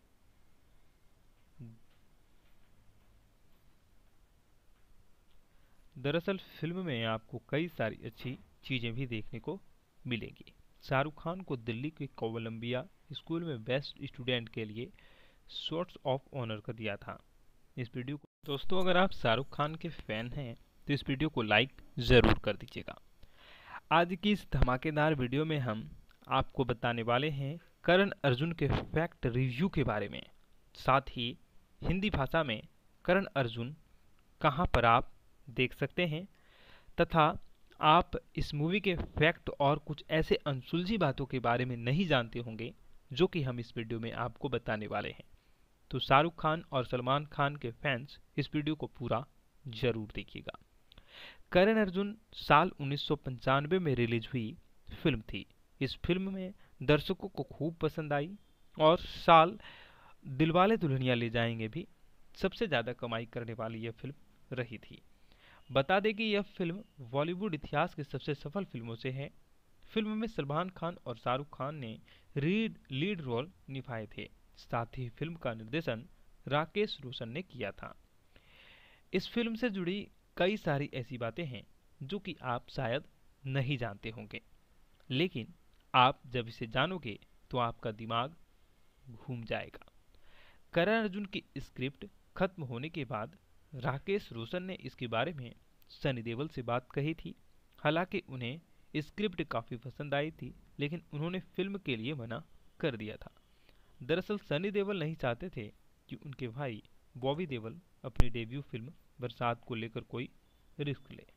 दरअसल फिल्म में आपको कई सारी अच्छी चीज़ें भी देखने को मिलेंगी। शाहरुख खान को दिल्ली के कोलंबिया स्कूल में बेस्ट स्टूडेंट के लिए सोर्स ऑफ ऑनर का दिया था। इस वीडियो को दोस्तों अगर आप शाहरुख खान के फैन हैं तो इस वीडियो को लाइक ज़रूर कर दीजिएगा। आज की इस धमाकेदार वीडियो में हम आपको बताने वाले हैं करण अर्जुन के फैक्ट रिव्यू के बारे में, साथ ही हिंदी भाषा में करण अर्जुन कहां पर आप देख सकते हैं, तथा आप इस मूवी के फैक्ट और कुछ ऐसे अनसुलझी बातों के बारे में नहीं जानते होंगे जो कि हम इस वीडियो में आपको बताने वाले हैं। तो शाहरुख खान और सलमान खान के फैंस इस वीडियो को पूरा जरूर देखिएगा। करण अर्जुन साल उन्नीस सौ पंचानवे में रिलीज हुई फिल्म थी। इस फिल्म में दर्शकों को खूब पसंद आई और साल दिलवाले दुल्हनिया ले जाएंगे भी सबसे ज़्यादा कमाई करने वाली यह फिल्म रही थी। बता दें कि यह फिल्म बॉलीवुड इतिहास की सबसे सफल फिल्मों से है। फिल्म में सलमान खान और शाहरुख खान ने रीड लीड रोल निभाए थे। साथ ही फिल्म का निर्देशन राकेश रोशन ने किया था। इस फिल्म से जुड़ी कई सारी ऐसी बातें हैं जो कि आप शायद नहीं जानते होंगे, लेकिन आप जब इसे जानोगे तो आपका दिमाग घूम जाएगा। करण अर्जुन की स्क्रिप्ट खत्म होने के बाद राकेश रोशन ने इसके बारे में सनी देओल से बात कही थी। हालांकि उन्हें स्क्रिप्ट काफ़ी पसंद आई थी, लेकिन उन्होंने फिल्म के लिए मना कर दिया था। दरअसल सनी देओल नहीं चाहते थे कि उनके भाई बॉबी देओल अपनी डेब्यू फिल्म बरसात को लेकर कोई रिस्क ले।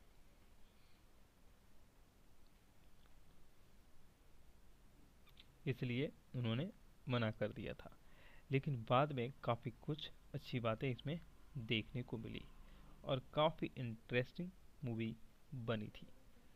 इसलिए उन्होंने मना कर दिया था, लेकिन बाद में काफ़ी कुछ अच्छी बातें इसमें देखने को मिली और काफ़ी इंटरेस्टिंग मूवी बनी थी।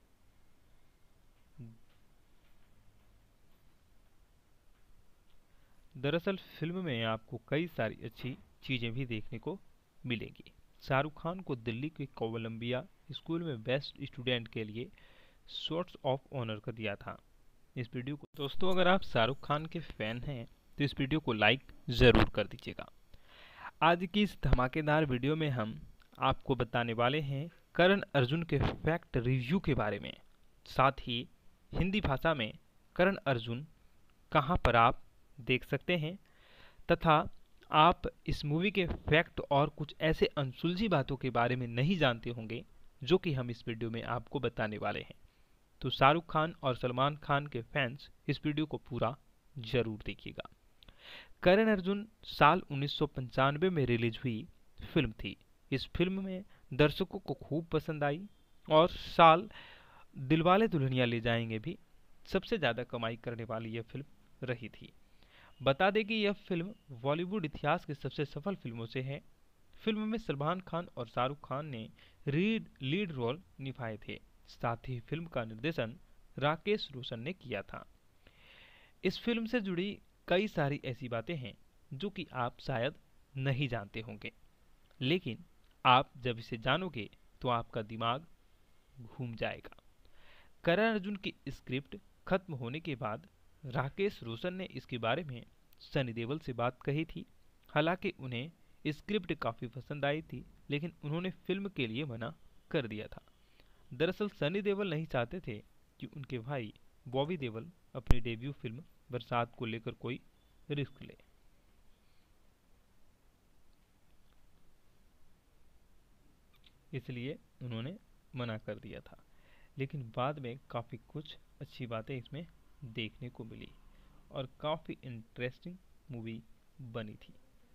दरअसल फिल्म में आपको कई सारी अच्छी चीज़ें भी देखने को मिलेंगी। शाहरुख खान को दिल्ली के कोलंबिया स्कूल में बेस्ट स्टूडेंट के लिए सोर्स ऑफ ऑनर का दिया था। इस वीडियो को दोस्तों अगर आप शाहरुख खान के फैन हैं तो इस वीडियो को लाइक ज़रूर कर दीजिएगा। आज की इस धमाकेदार वीडियो में हम आपको बताने वाले हैं करण अर्जुन के फैक्ट रिव्यू के बारे में। साथ ही हिंदी भाषा में करण अर्जुन कहां पर आप देख सकते हैं तथा आप इस मूवी के फैक्ट और कुछ ऐसे अनसुलझी बातों के बारे में नहीं जानते होंगे जो कि हम इस वीडियो में आपको बताने वाले हैं। तो शाहरुख खान और सलमान खान के फैंस इस वीडियो को पूरा जरूर देखिएगा। करण अर्जुन साल उन्नीस सौ पंचानवे में रिलीज हुई फिल्म थी। इस फिल्म में दर्शकों को खूब पसंद आई और साल दिलवाले दुल्हनिया ले जाएंगे भी सबसे ज़्यादा कमाई करने वाली यह फिल्म रही थी। बता दें कि यह फिल्म बॉलीवुड इतिहास की सबसे सफल फिल्मों से है। फिल्म में सलमान खान और शाहरुख खान ने रीड लीड रोल निभाए थे। साथ ही फिल्म का निर्देशन राकेश रोशन ने किया था। इस फिल्म से जुड़ी कई सारी ऐसी बातें हैं जो कि आप शायद नहीं जानते होंगे, लेकिन आप जब इसे जानोगे तो आपका दिमाग घूम जाएगा। करण अर्जुन की स्क्रिप्ट खत्म होने के बाद राकेश रोशन ने इसके बारे में सनी देओल से बात कही थी। हालांकि उन्हें स्क्रिप्ट काफ़ी पसंद आई थी, लेकिन उन्होंने फिल्म के लिए मना कर दिया था। दरअसल सनी देओल नहीं चाहते थे कि उनके भाई बॉबी देओल अपनी डेब्यू फिल्म बरसात को लेकर कोई रिस्क ले। इसलिए उन्होंने मना कर दिया था, लेकिन बाद में काफ़ी कुछ अच्छी बातें इसमें देखने को मिली और काफ़ी इंटरेस्टिंग मूवी बनी थी।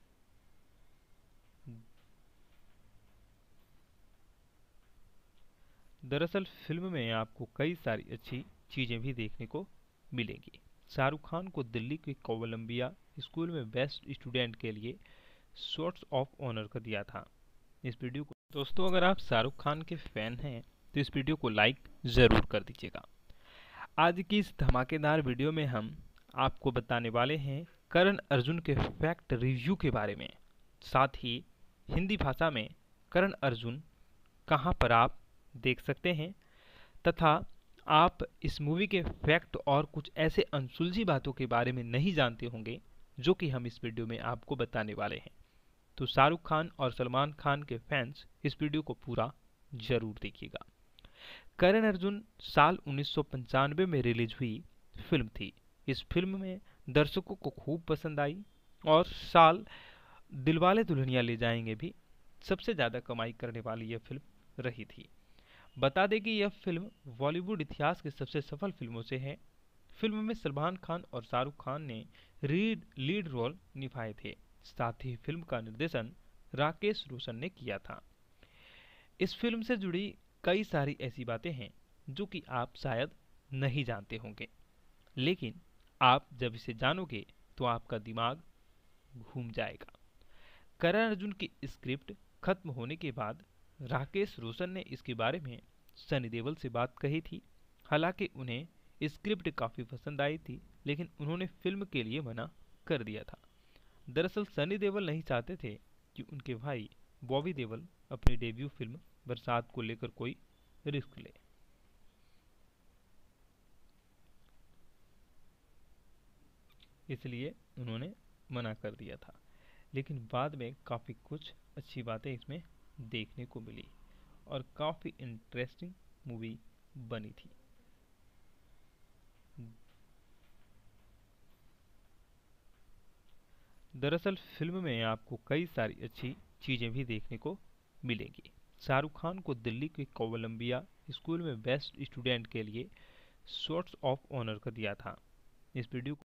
दरअसल फिल्म में आपको कई सारी अच्छी चीज़ें भी देखने को मिलेंगी। शाहरुख खान को दिल्ली के कोलंबिया स्कूल में बेस्ट स्टूडेंट के लिए शॉर्ट्स ऑफ ऑनर कर दिया था। इस वीडियो को दोस्तों, अगर आप शाहरुख खान के फैन हैं तो इस वीडियो को लाइक ज़रूर कर दीजिएगा। आज की इस धमाकेदार वीडियो में हम आपको बताने वाले हैं करण अर्जुन के फैक्ट रिव्यू के बारे में। साथ ही हिंदी भाषा में करण अर्जुन कहां पर आप देख सकते हैं तथा आप इस मूवी के फैक्ट और कुछ ऐसे अनसुलझी बातों के बारे में नहीं जानते होंगे जो कि हम इस वीडियो में आपको बताने वाले हैं। तो शाहरुख खान और सलमान खान के फैंस इस वीडियो को पूरा जरूर देखिएगा। करण अर्जुन साल उन्नीस सौ पंचानवे में रिलीज हुई फिल्म थी। इस फिल्म में दर्शकों को खूब पसंद आई और साल दिलवाले दुल्हनिया ले जाएंगे भी सबसे ज़्यादा कमाई करने वाली यह फिल्म रही थी। बता दें कि यह फिल्म बॉलीवुड इतिहास की सबसे सफल फिल्मों से है। फिल्म में सलमान खान और शाहरुख खान ने रीड लीड रोल निभाए थे। साथ ही फिल्म का निर्देशन राकेश रोशन ने किया था। इस फिल्म से जुड़ी कई सारी ऐसी बातें हैं जो कि आप शायद नहीं जानते होंगे, लेकिन आप जब इसे जानोगे तो आपका दिमाग घूम जाएगा। करण अर्जुन की स्क्रिप्ट खत्म होने के बाद राकेश रोशन ने इसके बारे में सनी देओल से बात कही थी। हालांकि उन्हें स्क्रिप्ट काफ़ी पसंद आई थी, लेकिन उन्होंने फिल्म के लिए मना कर दिया था। दरअसल सनी देओल नहीं चाहते थे कि उनके भाई बॉबी देओल अपनी डेब्यू फिल्म बरसात को लेकर कोई रिस्क ले। इसलिए उन्होंने मना कर दिया था, लेकिन बाद में काफ़ी कुछ अच्छी बातें इसमें देखने को मिली और काफ़ी इंटरेस्टिंग मूवी बनी थी। दरअसल फिल्म में आपको कई सारी अच्छी चीज़ें भी देखने को मिलेंगी। शाहरुख खान को दिल्ली के कोलंबिया स्कूल में बेस्ट स्टूडेंट के लिए शॉर्ट्स ऑफ ऑनर कर दिया था। इस वीडियो को